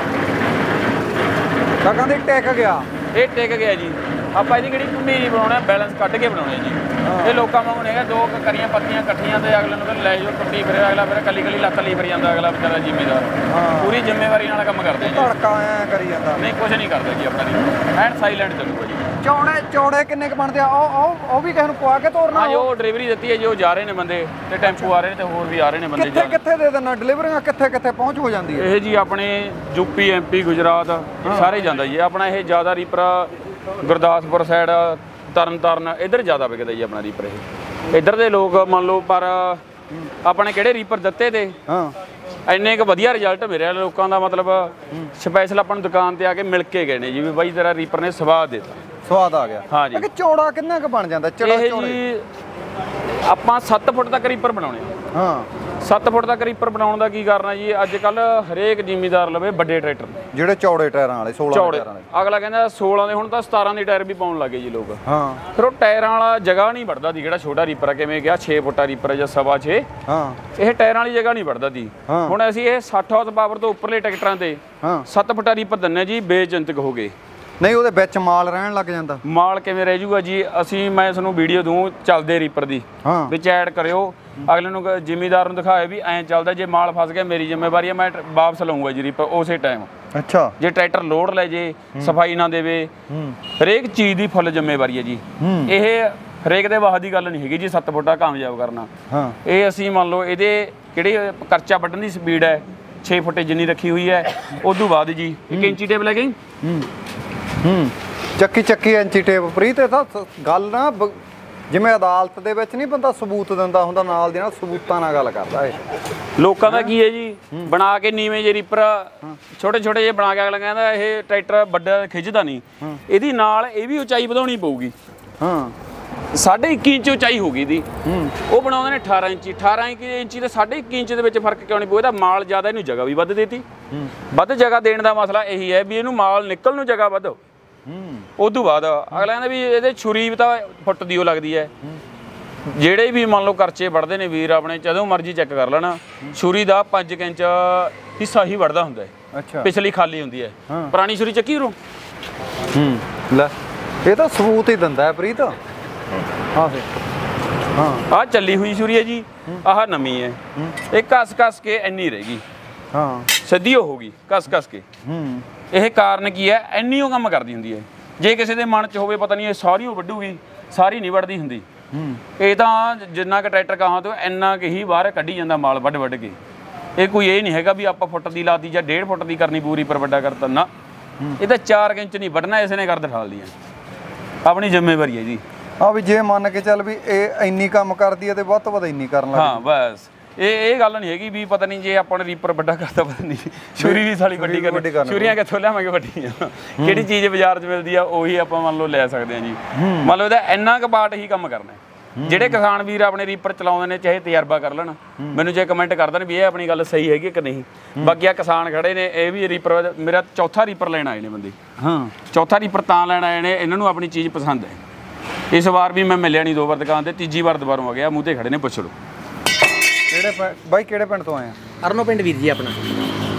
ਤਾਂ ਕਹਿੰਦੇ ਟਿਕ ਗਿਆ ਇਹ ਟਿਕ ਗਿਆ ਜੀ ਆਪਾਂ ਇਹਦੀ ਕਿਹੜੀ ਭਮੀਰੀ ਬਣਾਉਣਾ ਬੈਲੈਂਸ ਕੱਢ ਕੇ ਬਣਾਉਣੇ ਜੀ ਇਹ ਲੋਕਾਂ ਵਾਂਗੂ ਹੈਗਾ ਦੋ ਕਰੀਆਂ ਪੱਤੀਆਂ ਇਕੱਠੀਆਂ ਤੇ ਅਗਲੇ ਨੂੰ ਲੈ ਜਾਓ ਟੁੱਟੀ ਫਿਰੇ ਅਗਲਾ ਫਿਰ ਕੱਲੀ ਕੱਲੀ ਲੱਤ ਲਈ ਫਿਰ ਜਾਂਦਾ ਅਗਲਾ ਵਿਚਾਰਾ ਜ਼ਿੰਮੇਦਾਰ ਪੂਰੀ ਜ਼ਿੰਮੇਵਾਰੀ ਨਾਲ ਕੰਮ ਕਰਦੇ ਜੀ ਧੜਕਾ ਐ ਕਰੀ ਜਾਂਦਾ ਨਹੀਂ ਕੁਝ ਨਹੀਂ ਕਰਦਾ ਜੀ ਆਪਣਾ ਜੀ ਐਂਡ ਸਾਈਲੈਂਟ ਚੱਲੂਗਾ ਜੀ ਚੌੜੇ ਚੌੜੇ ਕਿੰਨੇ ਕ ਬਣਦੇ ਆ ਉਹ ਉਹ ਉਹ ਵੀ ਕਿਸੇ ਨੂੰ ਪਵਾ ਕੇ ਤੋਰਨਾ ਹਾਂ ਜੋ ਡਿਲੀਵਰੀ ਦਿੱਤੀ ਹੈ ਜੀ ਉਹ ਜਾ ਰਹੇ ਨੇ ਬੰਦੇ ਤੇ ਟੈਂਪੂ ਆ ਰਹੇ ਨੇ ਤੇ ਹੋਰ ਵੀ ਆ ਰਹੇ ਨੇ ਬੰਦੇ ਕਿੱਥੇ ਕਿੱਥੇ ਦੇ ਦੇਣਾ ਡਿਲੀਵਰੀਆਂ ਕਿੱਥੇ ਕਿੱਥੇ ਪਹੁੰਚ ਹੋ ਜਾਂਦੀ ਹੈ ਇਹ ਜੀ ਆਪਣੇ ਯੂਪੀ ਐਮਪੀ ਗੁਜਰਾਤ ਸਾਰੇ ਜਾਂਦਾ ਜੀ ਆਪਣਾ ਇਹ ਜ਼ਿਆਦਾ ਰੀਪਰ ਗੁਰਦਾਸਪੁਰ ਸਾਈਡ ਤਰਨ ਤਾਰਨ ਇੱਧਰ ਜ਼ਿਆਦਾ ਵਿਕਦਾ ਜੀ ਆਪਣਾ ਰੀਪਰ ਇਹ ਇੱਧਰ ਦੇ ਲੋਕ ਮੰਨ ਲਓ ਪਰ ਆਪਣੇ ਕਿਹੜੇ ਰੀਪਰ ਦਿੱਤੇ ਤੇ ਹਾਂ ਇੰਨੇ ਕੁ ਵਧੀਆ ਰਿਜ਼ਲਟ ਮਿਲਿਆ ਲੋਕਾਂ ਦਾ ਮਤਲਬ ਸਪੈਸ਼ਲ ਆਪਾਂ ਨੂੰ ਦੁਕਾਨ ਤੇ ਆ ਕੇ ਮਿਲ ਕੇ ਗਏ ਨੇ ਜੀ ਵੀ ਬਾਈ ਤੇਰਾ ਰੀਪਰ ਨੇ ਸਵਾਦ ਦਿੱਤਾ ਸਵਾਦ ਆ ਗਿਆ ਹਾਂ ਜੀ ਕਿ ਚੌੜਾ ਕਿੰਨਾ ਕੁ ਬਣ ਜਾਂਦਾ ਚੜਾ ਇਹ ਚੌੜੇ ਜੀ ਆਪਾਂ ਸੱਤ ਫੁੱਟ ਤੱਕ ਰੀਪਰ ਬਣਾਉਣੇ ਹਾਂ ਸੱਤ ਫੁੱਟ ਤੱਕ ਰੀਪਰ ਬਣਾਉਣ ਦਾ ਕੀ ਕਰਨਾ ਜੀ ਅੱਜ ਕੱਲ ਹਰੇਕ ਜ਼ਿਮੀਦਾਰ ਲਵੇ ਵੱਡੇ ਟਰੈਕਟਰ ਜਿਹੜੇ ਚੌੜੇ ਟਾਇਰਾਂ ਵਾਲੇ ਸੋਲਾਂ ਚੌੜੇ ਟਾਇਰਾਂ ਵਾਲੇ ਅਗਲਾ ਕਹਿੰਦਾ ਸੋਲਾਂ ਦੇ ਹੁਣ ਤਾਂ ਸਤਾਰਾਂ ਦੇ ਟਾਇਰ ਵੀ ਪਾਉਣ ਲੱਗੇ ਜੀ ਲੋਕ ਹਾਂ ਫਿਰ ਉਹ ਟਾਇਰਾਂ ਵਾਲਾ ਜਗ੍ਹਾ ਨਹੀਂ ਵੜਦਾ ਦੀ ਜਿਹੜਾ ਛੋਟਾ ਰੀਪਰ ਆ ਕਿਵੇਂ ਗਿਆ ਛੇ ਫੁੱਟਾ ਰੀਪਰ ਜਾਂ ਸਵਾ ਛੇ ਹਾਂ ਇਹ ਟਾਇਰਾਂ ਵਾਲੀ ਜਗ੍ਹਾ ਨਹੀਂ ਵੜਦਾ ਦੀ ਹਾਂ। ਹੁਣ ਅਸੀਂ ਇਹ ਸੱਠ ਹਾਰਸ ਪਾਵਰ ਤੋਂ ਉੱਪਰਲੇ ਟਰੈਕਟਰਾਂ ਤੇ ਹਾਂ ਸੱਤ ਫੁੱਟਾ ਰੀਪਰ ਦਿੰਨੇ ਜੀ ਬੇਚਿੰਤਕ ਹੋ ਗਏ ਨਹੀਂ ਉਹਦੇ ਵਿੱਚ ਮਾਲ ਰਹਿਣ ਲੱਗ ਜਾਂਦਾ ਮਾਲ ਕਿਵੇਂ ਰਹਿ ਜੂਗਾ ਜੀ ਅਸੀਂ ਮੈਂ ਤੁਹਾਨੂੰ ਵੀਡੀਓ ਦੂੰ ਚੱਲਦੇ ਰੀਪਰ ਦੀ ਹਾਂ ਵਿੱਚ ਐਡ ਕਰਿਓ ਅਗਲੇ ਨੂੰ ਜ਼ਿਮੀਦਾਰ ਨੂੰ ਦਿਖਾਏ ਵੀ ਐਂ ਚੱਲਦਾ ਜੇ ਮਾਲ ਫਸ ਗਿਆ ਮੇਰੀ ਜ਼ਿੰਮੇਵਾਰੀ ਹੈ ਮੈਂ ਵਾਪਸ ਲਵਾਂਗਾ ਜੀ ਰੀਪਰ ਉਸੇ ਟਾਈਮ ਅੱਛਾ ਜੇ ਟਰੈਕਟਰ ਲੋਡ ਲੈ ਜੇ ਸਫਾਈ ਨਾ ਦੇਵੇ ਹਰੇਕ ਚੀਜ਼ ਦੀ ਫੁੱਲ ਜ਼ਿੰਮੇਵਾਰੀ ਹੈ ਜੀ ਇਹ ਹਰੇਕ ਦੇ ਵਾਹ ਦੀ ਗੱਲ ਨਹੀਂ ਹੈਗੀ ਜੀ ਸੱਤ ਫੁੱਟਾ ਕਾਮਯਾਬ ਕਰਨਾ ਹਾਂ ਇਹ ਅਸੀਂ ਮੰਨ ਲਓ ਇਹਦੇ ਕਿਹੜੇ ਕਰਚਾ ਵੱਢਣ ਦੀ ਸਪੀਡ ਹੈ ਛੇ ਫੁੱਟੇ ਜਿੰਨੀ ਰੱਖੀ ਹੋਈ ਹੈ ਉਦੋਂ ਬਾਅਦ ਜੀ ਇੱਕ ਇੰਚੀ ਟੇਪ ਲੈ ਗਈ ਹੂੰ ਹੂੰ ਚੱਕੀ ਚੱਕੀ ਇੰਚੀ ਟੇਪ ਪ੍ਰੀਤ ਇਹ ਤਾਂ ਗੱਲ ਨਾ ਜਿਵੇਂ ਅਦਾਲਤ ਦੇ ਵਿੱਚ ਨਹੀਂ ਬੰਦਾ ਸਬੂਤ ਦਿੰਦਾ ਹੁੰਦਾ ਨਾਲ ਦੀ ਨਾਲ ਸਬੂਤਾਂ ਨਾਲ ਗੱਲ ਕਰਦਾ ਇਹ ਲੋਕਾਂ ਦਾ ਕੀ ਹੈ ਜੀ ਬਣਾ ਕੇ ਨੀਵੇਂ ਜੇ ਰੀਪਰ ਛੋਟੇ ਛੋਟੇ ਜਿਹੇ ਬਣਾ ਕੇ ਅਗਲਾ ਕਹਿੰਦਾ ਇਹ ਟਰੈਕਟਰ ਵੱਡਾ ਖਿੱਚਦਾ ਨਹੀਂ ਇਹਦੀ ਨਾਲ ਇਹ ਵੀ ਉਚਾਈ ਵਧਾਉਣੀ ਪਊਗੀ ਹਾਂ ਸਾਢੇ ਇੱਕੀ ਇੰਚ ਉਚਾਈ ਹੋ ਗਈ ਦੀ ਉਹ ਬਣਾਉਂਦੇ ਨੇ ਅਠਾਰਾਂ ਇੰਚੀ ਅਠਾਰਾਂ ਇੰਚੀ ਤੇ ਸਾਢੇ ਇੱਕੀ ਇੰਚ ਦੇ ਵਿੱਚ ਫਰਕ ਕਿਉਂ ਨਹੀਂ ਪਊ ਇਹਦਾ ਮਾਲ ਜ਼ਿਆਦਾ ਇਹਨੂੰ ਜਗ੍ਹਾ ਵੀ ਵੱਧ ਦੇਤੀ ਵੱਧ ਜਗ੍ਹਾ ਦੇਣ ਦਾ ਮਸਲਾ ਇਹੀ ਹੈ ਵੀ ਇਹਨੂੰ ਮਾਲ ਨਿਕਲ ਨੂੰ ਜਗ੍ਹਾ ਵੱਧ ਉਦੋਂ ਬਾਅਦ ਅਗਲਾ ਕਹਿੰਦਾ ਵੀ ਇਹਦੇ ਛੁਰੀ ਵੀ ਤਾਂ ਫੁੱਟ ਦੀ ਉਹ ਲੱਗਦੀ ਹੈ ਜਿਹੜੇ ਵੀ ਮੰਨ ਲਓ ਕਰਚੇ ਵੜਦੇ ਨੇ ਵੀਰ ਆਪਣੇ ਜਦੋਂ ਮਰਜ਼ੀ ਚੈੱਕ ਕਰ ਲੈਣਾ ਛੁਰੀ ਦਾ ਪੰਜ ਇੰਚ ਹਿੱਸਾ ਹੀ ਵੜਦਾ ਹੁੰਦਾ ਹੈ ਅੱਛਾ ਪਿਛਲੀ ਖਾਲੀ ਹੁੰਦੀ ਹੈ ਪੁਰਾਣੀ ਛੁਰੀ ਚੱਕੀ ਉਰੋਂ ਹੂੰ ਲੈ ਇਹ ਤਾਂ ਸਬੂਤ ਹੀ ਦਿੰਦਾ ਹੈ ਪ੍ਰੀਤ ਹਾਂ ਫਿਰ ਹਾਂ ਆਹ ਚੱਲੀ ਹੋਈ ਛੁਰੀ ਹੈ ਜੀ ਆਹ ਨਵੀਂ ਹੈ ਇਹ ਕਸ ਕਸ ਕੇ ਇੰਨੀ ਰਹੇਗੀ ਹਾਂ ਸਿੱਧੀ ਹੋਊਗੀ ਕਸ ਕਸ ਕੇ ਹੂੰ ਇਹ ਕਾਰਨ ਕੀ ਹੈ ਇੰਨੀ ਉਹ ਕੰਮ ਕਰਦੀ ਹੁੰਦੀ ਹੈ ਜੇ ਕਿਸੇ ਦੇ ਮਨ 'ਚ ਹੋਵੇ ਪਤਾ ਨਹੀਂ ਇਹ ਸਾਰੀ ਉਹ ਵੱਢੂਗੀ ਸਾਰੀ ਨਹੀਂ ਵੱਢਦੀ ਹੁੰਦੀ ਇਹ ਤਾਂ ਜਿੰਨਾ ਕੁ ਟਰੈਕਟਰ ਕਹਾਂ ਤੋਂ ਇੰਨਾ ਕੁ ਹੀ ਬਾਹਰ ਕੱਢੀ ਜਾਂਦਾ ਮਾਲ ਵੱਢ ਵੱਢ ਕੇ ਇਹ ਕੋਈ ਇਹ ਨਹੀਂ ਹੈਗਾ ਵੀ ਆਪਾਂ ਫੁੱਟ ਦੀ ਲਾਤੀ ਜਾਂ ਡੇਢ ਫੁੱਟ ਦੀ ਕਰਨੀ ਪੂਰੀ ਪਰ ਵੱਡਾ ਕਰਤਾ ਨਾ ਇਹ ਤਾਂ ਚਾਰ ਇੰਚ ਨਹੀਂ ਵੱਢਣਾ ਇਸ ਨੇ ਕਰ ਦਿਖਾਲਦੀਆਂ ਆਪਣੀ ਜ਼ਿੰਮੇਵਾਰੀ ਹੈ ਜੀ ਆ ਵੀ ਜੇ ਮੰਨ ਕੇ ਚੱਲ ਵੀ ਇਹ ਇੰਨੀ ਕੰਮ ਕਰਦੀ ਹੈ ਤੇ ਵੱਧ ਤੋਂ ਵੱਧ ਇੰਨੀ ਕਰਨ ਲੱਗ ਹਾਂ ਬਸ ਇਹ ਇਹ ਗੱਲ ਨਹੀਂ ਹੈਗੀ ਵੀ ਪਤਾ ਨਹੀਂ ਜੇ ਆਪਾਂ ਨੇ ਰੀਪਰ ਵੱਡਾ ਕਰਤਾ ਪਤਾ ਨਹੀਂ ਛੁਰੀ ਵੀ ਸਾਲੀ ਵੱਡੀ ਕਰਨੀ ਛੁਰੀਆਂ ਕਿੱਥੋਂ ਲਿਆਵਾਂਗੇ ਵੱਡੀਆਂ ਕਿਹੜੀ ਚੀਜ਼ ਬਾਜ਼ਾਰ 'ਚ ਮਿਲਦੀ ਆ ਉਹੀ ਆਪਾਂ ਮੰਨ ਲਓ ਲੈ ਸਕਦੇ ਹਾਂ ਜੀ ਮੰਨ ਲਓ ਇਹਦਾ ਇੰਨਾ ਕੁ ਪਾਰਟ ਹੀ ਕੰਮ ਕਰਨਾ ਜਿਹੜੇ ਕਿਸਾਨ ਵੀਰ ਆਪਣੇ ਰੀਪਰ ਚਲਾਉਂਦੇ ਨੇ ਚਾਹੇ ਤਜਰਬਾ ਕਰ ਲੈਣ ਮੈਨੂੰ ਜੇ ਕਮੈਂਟ ਕਰ ਦੇਣ ਵੀ ਇਹ ਆਪਣੀ ਗੱਲ ਸਹੀ ਹੈਗੀ ਕਿ ਨਹੀਂ ਬਾਕੀ ਆ ਕਿਸਾਨ ਖੜੇ ਨੇ ਇਹ ਵੀ ਰੀਪਰ ਮੇਰਾ ਚੌਥਾ ਰੀਪਰ ਲੈਣ ਆਏ ਨੇ ਬੰਦੇ ਹਾਂ ਚੌਥਾ ਰੀਪਰ ਤਾਂ ਲੈਣ ਆਏ ਨੇ ਇਹਨਾਂ ਨੂੰ ਆਪਣੀ ਚੀਜ਼ ਪਸੰਦ ਹੈ ਇਸ ਵਾਰ ਵੀ ਮੈਂ ਮਿਲਿਆ ਨਹੀਂ ਦੋ ਵਾਰ ਦੁਕਾਨ ਤੇ ਤੀਜੀ ਵਾਰ ਦੁਬਾਰਾ ਆ ਗਿਆ ਮੂੰਹ ਤੇ ਖੜੇ ਨੇ ਪੁੱਛ ਲਓ ਕਿਹੜੇ ਬਾਈ ਕਿਹੜੇ ਪਿੰਡ ਤੋਂ ਆਏ ਆ ਅਰਨੋ ਪਿੰਡ ਵੀਰ ਜੀ ਆਪਣਾ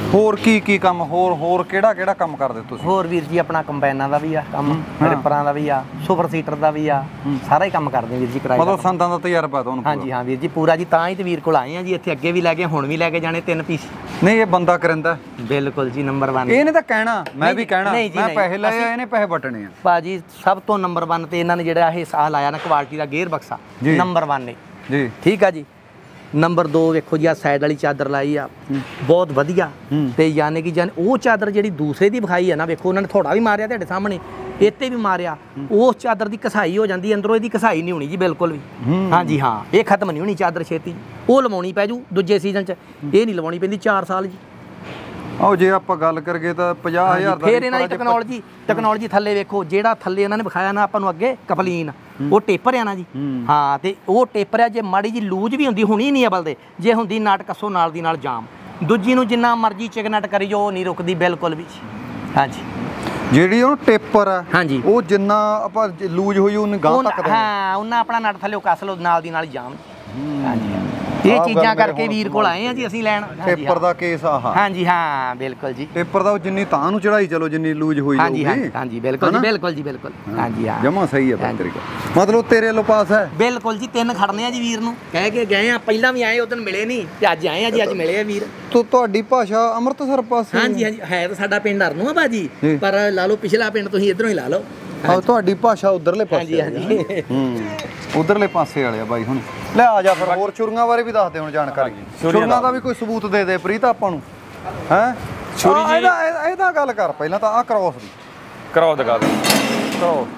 ਹੋਰ ਕੀ ਕੀ ਕੰਮ ਹੋਰ ਹੋਰ ਕਿਹੜਾ ਕਿਹੜਾ ਕੰਮ ਕਰਦੇ ਤੁਸੀਂ? ਹੋਰ ਵੀਰ ਜੀ ਆਪਣਾ ਕੰਬਾਈਨਾਂ ਦਾ ਵੀ ਆ ਕੰਮ, ਰਿਪਰਾਂ ਦਾ ਵੀ ਆ, ਸੁਪਰ ਸੀਟਰ ਦਾ ਵੀ ਆ, ਸਾਰਾ ਹੀ ਕੰਮ ਕਰਦੇ ਵੀਰ ਜੀ ਕਿਰਾਏ ਦਾ। ਮਤਲਬ ਸੰਦਾਂ ਦਾ ਤਜਰਬਾ ਤੁਹਾਨੂੰ? ਹਾਂਜੀ ਹਾਂ ਵੀਰ ਜੀ ਪੂਰਾ ਜੀ, ਤਾਂ ਹੀ ਤੇ ਵੀਰ ਕੋਲ ਆਏ ਆ ਜੀ। ਇੱਥੇ ਅੱਗੇ ਵੀ ਲੈ ਕੇ ਹੁਣ ਵੀ ਲੈ ਕੇ ਜਾਣੇ ਤਿੰਨ ਪੀਸ। ਨਹੀਂ ਇਹ ਬੰਦਾ ਕਰਿੰਦਾ ਬਿਲਕੁਲ ਜੀ ਨੰਬਰ ਵਨ। ਇਹਨੇ ਤਾਂ ਕਹਿਣਾ ਮੈਂ ਵੀ ਕਹਿਣਾ ਨਹੀਂ ਜੀ, ਮੈਂ ਨਹੀਂ। ਪੈਸੇ ਲਏ ਆ ਇਹਨੇ ਪੈਸੇ ਵਟਣੇ ਆ ਭਾਜੀ ਸਭ ਤੋਂ ਨੰਬਰ ਵਨ ਤੇ ਇਹਨਾਂ ਨੇ ਜਿਹੜਾ ਇਹ ਸਾਹ ਲਾਇਆ ਨਾ ਕੁਆਲਿਟੀ ਦਾ ਗੇਅਰ ਬਕਸਾ ਨੰਬਰ ਵਨ ਨੇ ਜੀ। ਠੀਕ ਆ ਜੀ। ਨੰਬਰ ਦੋ ਵੇਖੋ ਜੀ ਆ ਸਾਈਡ ਵਾਲੀ ਚਾਦਰ ਲਾਈ ਆ ਬਹੁਤ ਵਧੀਆ, ਤੇ ਯਾਨੀ ਕਿ ਜਾਨ ਉਹ ਚਾਦਰ ਜਿਹੜੀ ਦੂਸਰੇ ਦੀ ਵਿਖਾਈ ਆ ਨਾ, ਵੇਖੋ ਉਹਨਾਂ ਨੇ ਥੋੜਾ ਵੀ ਮਾਰਿਆ ਤੁਹਾਡੇ ਸਾਹਮਣੇ, ਇੱਥੇ ਵੀ ਮਾਰਿਆ, ਉਸ ਚਾਦਰ ਦੀ ਘਸਾਈ ਹੋ ਜਾਂਦੀ, ਅੰਦਰੋਂ ਇਹਦੀ ਘਸਾਈ ਨਹੀਂ ਹੋਣੀ ਜੀ ਬਿਲਕੁਲ ਵੀ। ਹਾਂਜੀ ਹਾਂ ਇਹ ਖਤਮ ਨਹੀਂ ਹੋਣੀ ਚਾਦਰ ਛੇਤੀ, ਉਹ ਲਵਾਉਣੀ ਪੈ ਜੂ ਦੂਜੇ ਸੀਜ਼ਨ 'ਚ, ਇਹ ਨਹੀਂ ਲਵਾਉਣੀ ਪੈਂਦੀ ਚਾਰ ਸਾਲ ਜੀ। ਆਓ ਜੇ ਆਪਾਂ ਗੱਲ ਕਰਗੇ ਤਾਂ ਪੰਜਾਹ ਹਜ਼ਾਰ ਦਾ ਫਿਰ ਇਹਨਾਂ ਦੀ ਟੈਕਨੋਲੋਜੀ ਟੈਕਨੋਲੋਜੀ ਥੱਲੇ ਵੇਖੋ, ਜਿਹੜਾ ਥੱਲੇ ਇਹਨਾਂ ਨੇ ਵਿਖਾਇਆ ਨਾ ਆਪਾਂ ਨੂੰ ਅੱਗੇ ਕਪਲੀਨ, ਉਹ ਟੇਪਰ ਆ ਨਾ ਜੀ। ਹਾਂ ਤੇ ਉਹ ਟੇਪਰ ਆ, ਜੇ ਮਾੜੀ ਜੀ ਲੂਜ ਵੀ ਹੁੰਦੀ ਹੁਣੀ ਨਹੀਂ ਅਬਲ ਦੇ, ਜੇ ਹੁੰਦੀ ਨਾਟ ਕੱਸੋ ਨਾਲ ਦੀ ਨਾਲ ਜਾਮ। ਦੂਜੀ ਨੂੰ ਜਿੰਨਾ ਮਰਜ਼ੀ ਚਿਕਨਟ ਕਰੀ ਜੋ, ਉਹ ਨਹੀਂ ਰੁਕਦੀ ਬਿਲਕੁਲ ਵੀ। ਹਾਂਜੀ ਜਿਹੜੀ ਉਹ ਟੇਪਰ ਆ ਹਾਂਜੀ ਉਹ ਜਿੰਨਾ ਆਪਾਂ ਲੂਜ ਹੋਈ ਉਹਨੂੰ ਗਾਂ ਤੱਕ ਹਾਂ ਉਹਨਾਂ ਆਪਣਾ ਨਟ ਥੱਲੇ ਕੱਸ ਲਓ ਨਾਲ ਦੀ ਨਾਲ ਹੀ ਜਾਮ। ਹਾਂਜੀ ਇਹ ਚੀਜ਼ਾਂ ਕਰਕੇ ਵੀਰ ਕੋਲ ਆਏ ਆ ਜੀ ਅਸੀਂ ਲੈਣ। ਟੇਪਰ ਦਾ ਕੇਸ ਆਹ ਹਾਂਜੀ ਹਾਂ ਬਿਲਕੁਲ ਜੀ। ਟੇਪਰ ਦਾ ਜਿੰਨੀ ਤਾਂ ਨੂੰ ਚੜਾਈ ਚਲੋ ਜਿੰਨੀ ਲੂਜ ਹੋਈ ਹਾਂਜੀ ਜਾਊਗੀ। ਹਾਂਜੀ ਬਿਲਕੁਲ ਜੀ ਬਿਲਕੁਲ ਜੀ ਬਿਲਕੁਲ। ਹਾਂਜੀ ਹਾਂ ਜਮਾ ਸਹੀ ਹੈ ਤਰੀਕਾ, ਮਤਲਬ ਤੇਰੇ ਲੋ ਪਾਸ ਹੈ ਬਿਲਕੁਲ ਜੀ। ਤਿੰਨ ਖੜਨੇ ਆ ਜੀ ਵੀਰ ਨੂੰ ਕਹਿ ਕੇ ਗਏ ਆ, ਪਹਿਲਾਂ ਵੀ ਆਏ ਉਦੋਂ ਮਿਲੇ ਨਹੀਂ ਤੇ ਅੱਜ ਆਏ ਆ ਜੀ, ਅੱਜ ਮਿਲੇ ਆ ਵੀਰ। ਤੋ ਤੁਹਾਡੀ ਭਾਸ਼ਾ ਅੰਮ੍ਰਿਤਸਰ ਪਾਸੇ? ਹਾਂਜੀ ਹਾਂਜੀ ਹੈ ਤਾਂ ਸਾਡਾ ਪਿੰਡ ਹਰਨੂ ਆ ਬਾਜੀ, ਪਰ ਲਾ ਲਓ ਪਿਛਲਾ ਪਿੰਡ ਤੁਸੀਂ ਇਧਰੋਂ ਹੀ ਲਾ ਲਓ। ਆਹ ਤੁਹਾਡੀ ਭਾਸ਼ਾ ਉਧਰਲੇ ਪਾਸੇ? ਹਾਂਜੀ ਹਾਂਜੀ ਹੂੰ ਉਧਰਲੇ ਪਾਸੇ ਵਾਲੇ ਆ ਬਾਈ। ਹੁਣ ਲੈ ਆ ਜਾ ਫਿਰ ਹੋਰ ਛੁਰੀਆਂ ਬਾਰੇ ਵੀ ਦੱਸ ਦੇ ਹੁਣ ਜਾਣਕਾਰੀ। ਛੁਰੀਆਂ ਦਾ ਵੀ ਕੋਈ ਸਬੂਤ ਦੇ ਦੇ ਪ੍ਰੀਤ ਆਪਾਂ ਨੂੰ ਹੈ। ਛੁਰੀ ਜੀ ਇਹਦਾ ਇਹਦਾ ਗੱਲ ਕਰ ਪਹਿਲਾਂ ਤਾਂ ਆ ਕ੍ਰੋਸ ਦੀ ਕਰਾਓ ਦਿਖਾ ਦੇ ਕ੍ਰੋਸ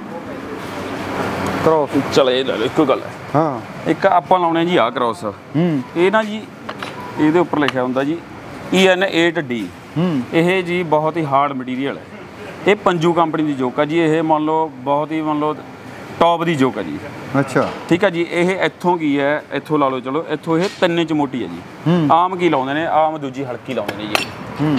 ਕ੍ਰੋਸ ਚਲੇ ਲੈ ਲਓ ਇੱਕੋ ਗੱਲ ਹੈ। ਹਾਂ ਇੱਕ ਆਪਾਂ ਲਾਉਣੇ ਜੀ ਆ ਕ੍ਰੋਸ, ਹੂੰ ਇਹ ਨਾ ਜੀ ਇਹਦੇ ਉੱਪਰ ਲਿਖਿਆ ਹੁੰਦਾ ਜੀ ਈ ਐਨ ਏਟ ਡੀ। ਹੂੰ ਇਹ ਜੀ ਬਹੁਤ ਹੀ ਹਾਰਡ ਮਟੀਰੀਅਲ ਹੈ, ਇਹ ਪੰਜੂ ਕੰਪਨੀ ਦੀ ਜੋਕ ਆ ਜੀ। ਇਹ ਮੰਨ ਲਓ ਬਹੁਤ ਹੀ ਮੰਨ ਲਓ ਟੌਪ ਦੀ ਜੋਕ ਆ ਜੀ। ਅੱਛਾ ਠੀਕ ਆ ਜੀ। ਇਹ ਇੱਥੋਂ ਕੀ ਹੈ, ਇੱਥੋਂ ਲਾ ਲਓ ਚਲੋ, ਇੱਥੋਂ ਇਹ ਤਿੰਨ ਇੰਚ ਮੋਟੀ ਹੈ ਜੀ। ਆਮ ਕੀ ਲਾਉਂਦੇ ਨੇ, ਆਮ ਦੂਜੀ ਹਲਕੀ ਲਾਉਂਦੇ ਨੇ ਜੀ। ਹੂੰ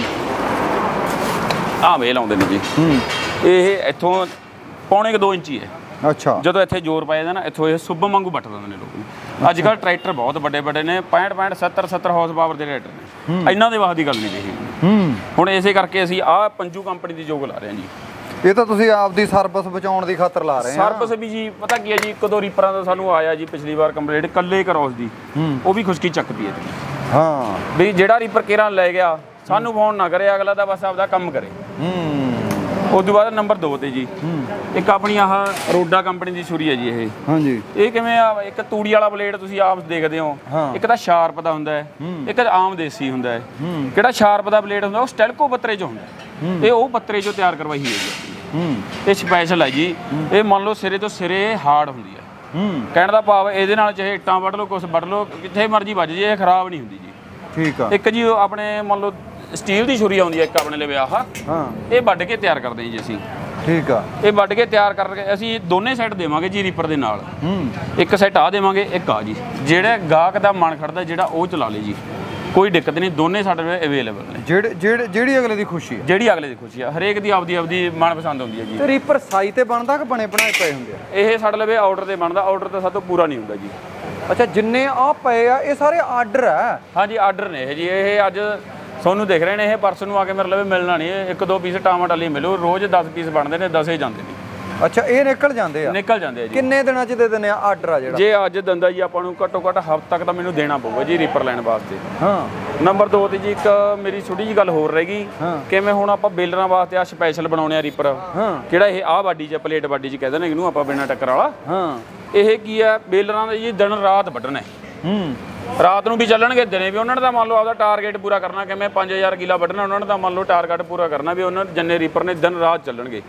ਆਮ ਇਹ ਲਾਉਂਦੇ ਨੇ ਜੀ। ਹੂੰ ਇਹ ਇੱਥੋਂ ਪੌਣੇ ਕੁ ਦੋ ਇੰਚੀ ਹੈ। ਅੱਛਾ ਜਦੋਂ ਇੱਥੇ ਜ਼ੋਰ ਪਾਇਆ ਜਾਂਦਾ ਨਾ, ਇੱਥੋਂ ਇਹ ਸੁੱਬਮ ਵਾਂਗੂ ਵੱਟ ਦਿੰਦੇ ਨੇ ਲੋਕ। ਅੱਜ ਕੱਲ੍ਹ ਟਰੈਕਟਰ ਬਹੁਤ ਵੱਡੇ ਵੱਡੇ ਨੇ, ਪੈਂਹਠ ਪੈਂਹਠ ਸੱਤਰ ਸੱਤਰ ਹਾਰਸ ਪਾਵਰ ਦੇ ਟਰੈਕਟਰ ਨੇ, ਇਹਨਾਂ ਦੇ ਵਾਹ ਦੀ ਗੱਲ ਨਹੀਂ ਰਹੀ। ਹੂੰ ਹੁਣ ਇਸੇ ਕਰਕੇ ਅਸੀਂ ਆਹ ਪੰਜੂ ਕੰਪਨੀ ਦੀ ਜੋਗ ਲਾ ਰਹੇ ਹਾਂ ਜੀ। ਇਹ ਤਾਂ ਤੁਸੀਂ ਆਪਦੀ ਸਰਵਿਸ ਬਚਾਉਣ ਦੀ ਖਾਤਰ ਲਾ ਰਹੇ ਆ। ਸਰਵਿਸ ਵੀ ਜੀ ਪਤਾ ਕੀ ਹੈ ਜੀ, ਇੱਕ ਦੋ ਰੀਪਰਾਂ ਦਾ ਸਾਨੂੰ ਆਇਆ ਜੀ ਪਿਛਲੀ ਵਾਰ ਕੰਪਲੀਟ ਕੱਲੇ ਕਰੋਸ ਦੀ, ਉਹ ਵੀ ਖੁਸ਼ਕੀ ਚੱਕਦੀ ਹੈ ਜੀ। ਹਾਂ ਵੀ ਜਿਹੜਾ ਰੀਪਰ ਕੇਰਾਂ ਲੈ ਗਿਆ ਸਾਨੂੰ ਫੋਨ ਨਾ ਕਰੇ, ਅਗਲਾ ਤਾਂ ਬਸ ਆਪਦਾ ਕੰਮ ਕਰੇ। ਹੂੰ ਉਸ ਤੋਂ ਬਾਅਦ ਨੰਬਰ ਦੋ ਤੇ ਜੀ ਇੱਕ ਆਪਣੀ ਆਹ ਰੋਡਾ ਕੰਪਨੀ ਦੀ ਛੁਰੀ ਹੈ ਜੀ। ਇਹ ਹਾਂਜੀ ਇਹ ਕਿਵੇਂ ਆ, ਇੱਕ ਤੂੜੀ ਵਾਲਾ ਬਲੇਡ ਤੁਸੀਂ ਆਪ ਦੇਖਦੇ ਹੋ, ਇੱਕ ਤਾਂ ਸ਼ਾਰਪ ਦਾ ਹੁੰਦਾ ਹੈ, ਇੱਕ ਆਮ ਦੇਸੀ ਹੁੰਦਾ ਹੈ। ਕਿਹੜਾ ਸ਼ਾਰਪ ਦਾ ਬਲੇਡ ਹੁੰਦਾ ਉਹ ਸਟੈਲਕੋ ਬੱਤਰੇ ਚੋਂ ਹੁੰਦਾ, ਇਹ ਉਹ ਬੱਤਰੇ ਚੋਂ ਤਿਆਰ ਕਰਵਾਈ ਹੋਈ ਹੈ। ਹੂੰ ਇਹ ਸਪੈਸ਼ਲ ਹੈ ਜੀ। ਇਹ ਮੰਨ ਲਓ ਸਿਰੇ ਤੋਂ ਸਿਰੇ ਹਾਰਡ ਹੁੰਦੀ ਹੈ। ਹੂੰ ਕਹਿਣ ਦਾ ਭਾਵ ਇਹਦੇ ਨਾਲ ਚਾਹੇ ਇੱਟਾਂ ਵੱਢ ਲਓ, ਕੁਛ ਵੱਢ ਲਓ, ਕਿੱਥੇ ਮਰਜ਼ੀ ਵੱਜ ਜੇ, ਇਹ ਖਰਾਬ ਨਹੀਂ ਹੁੰਦੀ ਜੀ। ਠੀਕ ਆ। ਇੱਕ ਜੀ ਉਹ ਆਪਣੇ ਮੰਨ ਲਓ ਸਟੀਲ ਦੀ ਛੁਰੀ ਆਉਂਦੀ ਹੈ ਇੱਕ ਆਪਣੇ ਲਈ ਆਹ, ਹਾਂ ਇਹ ਵੱਢ ਕੇ ਤਿਆਰ ਕਰਦੇ ਜੀ ਅਸੀਂ। ਠੀਕ ਆ। ਇਹ ਵੱਢ ਕੇ ਤਿਆਰ ਕਰਕੇ ਅਸੀਂ ਦੋਨੇ ਸੈੱਟ ਦੇਵਾਂਗੇ ਜੀ ਰੀਪਰ ਦੇ ਨਾਲ। ਹੂੰ ਇੱਕ ਸੈੱਟ ਆ ਦੇਵਾਂਗੇ, ਇੱਕ ਆ ਜੀ। ਜਿਹੜਾ ਗਾਹਕ ਦਾ ਮਨ ਖੜਦਾ ਜਿਹੜਾ ਉਹ ਚਲਾ ਲੇ ਜੀ, ਕੋਈ ਦਿੱਕਤ ਨਹੀਂ, ਦੋਨੇ ਸਾਡੇ ਕੋਲ ਅਵੇਲੇਬਲ ਨੇ। ਜਿਹੜੇ ਜਿਹੜੇ ਜਿਹੜੀ ਅਗਲੇ ਦੀ ਖੁਸ਼ੀ ਹੈ, ਜਿਹੜੀ ਅਗਲੇ ਦੀ ਖੁਸ਼ੀ ਆ, ਹਰੇਕ ਦੀ ਆਪਦੀ ਆਪਦੀ ਮਨਪਸੰਦ ਹੁੰਦੀ ਹੈ ਜੀ। ਤੇ ਰੀਪਰ ਸਾਈ ਤੇ ਬਣਦਾ ਕਿ ਬਣੇ ਬਣਾਏ ਪਏ ਹੁੰਦੇ ਆ? ਇਹ ਸਾਡੇ ਲਵੇ ਆਰਡਰ ਤੇ ਬਣਦਾ, ਆਰਡਰ ਤਾਂ ਸਾਡੇ ਤੋਂ ਪੂਰਾ ਨਹੀਂ ਹੁੰਦਾ ਜੀ। ਅੱਛਾ ਜਿੰਨੇ ਆ ਪਏ ਆ ਇਹ ਸਾਰੇ ਆਰਡਰ ਆ? ਹਾਂਜੀ ਆਰਡਰ ਨੇ ਇਹ ਜੀ। ਇਹ ਅੱਜ ਤੁਹਾਨੂੰ ਦਿਖ ਰਹੇ ਨੇ, ਇਹ ਪਰਸਨ ਨੂੰ ਆ ਕੇ ਮੇਰੇ ਲਵੇ ਮਿਲਣਾ ਨਹੀਂ। ਇੱਕ ਦੋ ਪੀਸ ਟਮਾਟਰ ਲਈ ਮਿਲੋ, ਰੋਜ਼ ਦਸ ਪੀਸ ਬਣਦੇ ਨੇ, ਦਸੇ ਜਾਂਦੇ ਨੇ। ਅੱਛਾ ਇਹ ਨਿਕਲ ਜਾਂਦੇ ਆ? ਨਿਕਲ ਜਾਂਦੇ ਆ ਜੀ। ਕਿੰਨੇ ਦਿਨਾਂ ਚ ਦੇ ਦਿੰਦੇ ਆ ਆਰਡਰ ਆ ਜਿਹੜਾ? ਜੇ ਅੱਜ ਦਿੰਦਾ ਜੀ ਆਪਾਂ ਨੂੰ ਘੱਟੋ ਘੱਟ ਹਫ਼ਤੇ ਤੱਕ ਤਾਂ ਮੈਨੂੰ ਦੇਣਾ ਪਊਗਾ ਜੀ ਰੀਪਰ ਲੈਣ ਵਾਸਤੇ। ਹਾਂ ਨੰਬਰ ਦੋ ਤੇ ਜੀ ਇੱਕ ਮੇਰੀ ਛੋਟੀ ਜੀ ਗੱਲ ਹੋਰ ਰਹਿ ਗਈ। ਕਿਵੇਂ ਹੁਣ ਆਪਾਂ ਬੇਲਰਾਂ ਵਾਸਤੇ ਆ ਸਪੈਸ਼ਲ ਬਣਾਉਣੇ ਆ ਰੀਪਰ, ਕਿਹੜਾ ਇਹ ਆਹ ਬਾਡੀ 'ਚ ਪਲੇਟ ਬਾਡੀ 'ਚ ਕਹਿੰਦੇ ਨੇ ਇਹਨੂੰ ਆਪਾਂ ਬਿਨਾਂ ਟੱਕਰ ਵਾਲਾ। ਹਾਂ ਇਹ ਕੀ ਆ, ਬੇਲਰਾਂ ਦਾ ਜੀ ਦਿਨ ਰਾਤ ਵੱਢਣਾ। ਹੂੰ ਰਾਤ ਨੂੰ ਵੀ ਚੱਲਣਗੇ, ਦਿਨੇ ਵੀ। ਉਹਨਾਂ ਨੇ ਤਾਂ ਮੰਨ ਲਓ ਆਪਦਾ ਟਾਰਗੇਟ ਪੂਰਾ ਕਰਨਾ, ਕਿਵੇਂ ਪੰਜ ਹਜ਼ਾਰ ਕਿੱਲਾ ਵੱਢਣਾ, ਉਹਨਾਂ ਨੇ ਤਾਂ ਮੰਨ ਲਓ ਟਾਰਗੇਟ ਪੂਰਾ ਕਰਨਾ ਵੀ ਉਹਨਾਂ ਜਿੰਨੇ ਰੀਪਰ ਨੇ ਦਿਨ ਰਾਤ ਚੱਲਣਗੇ।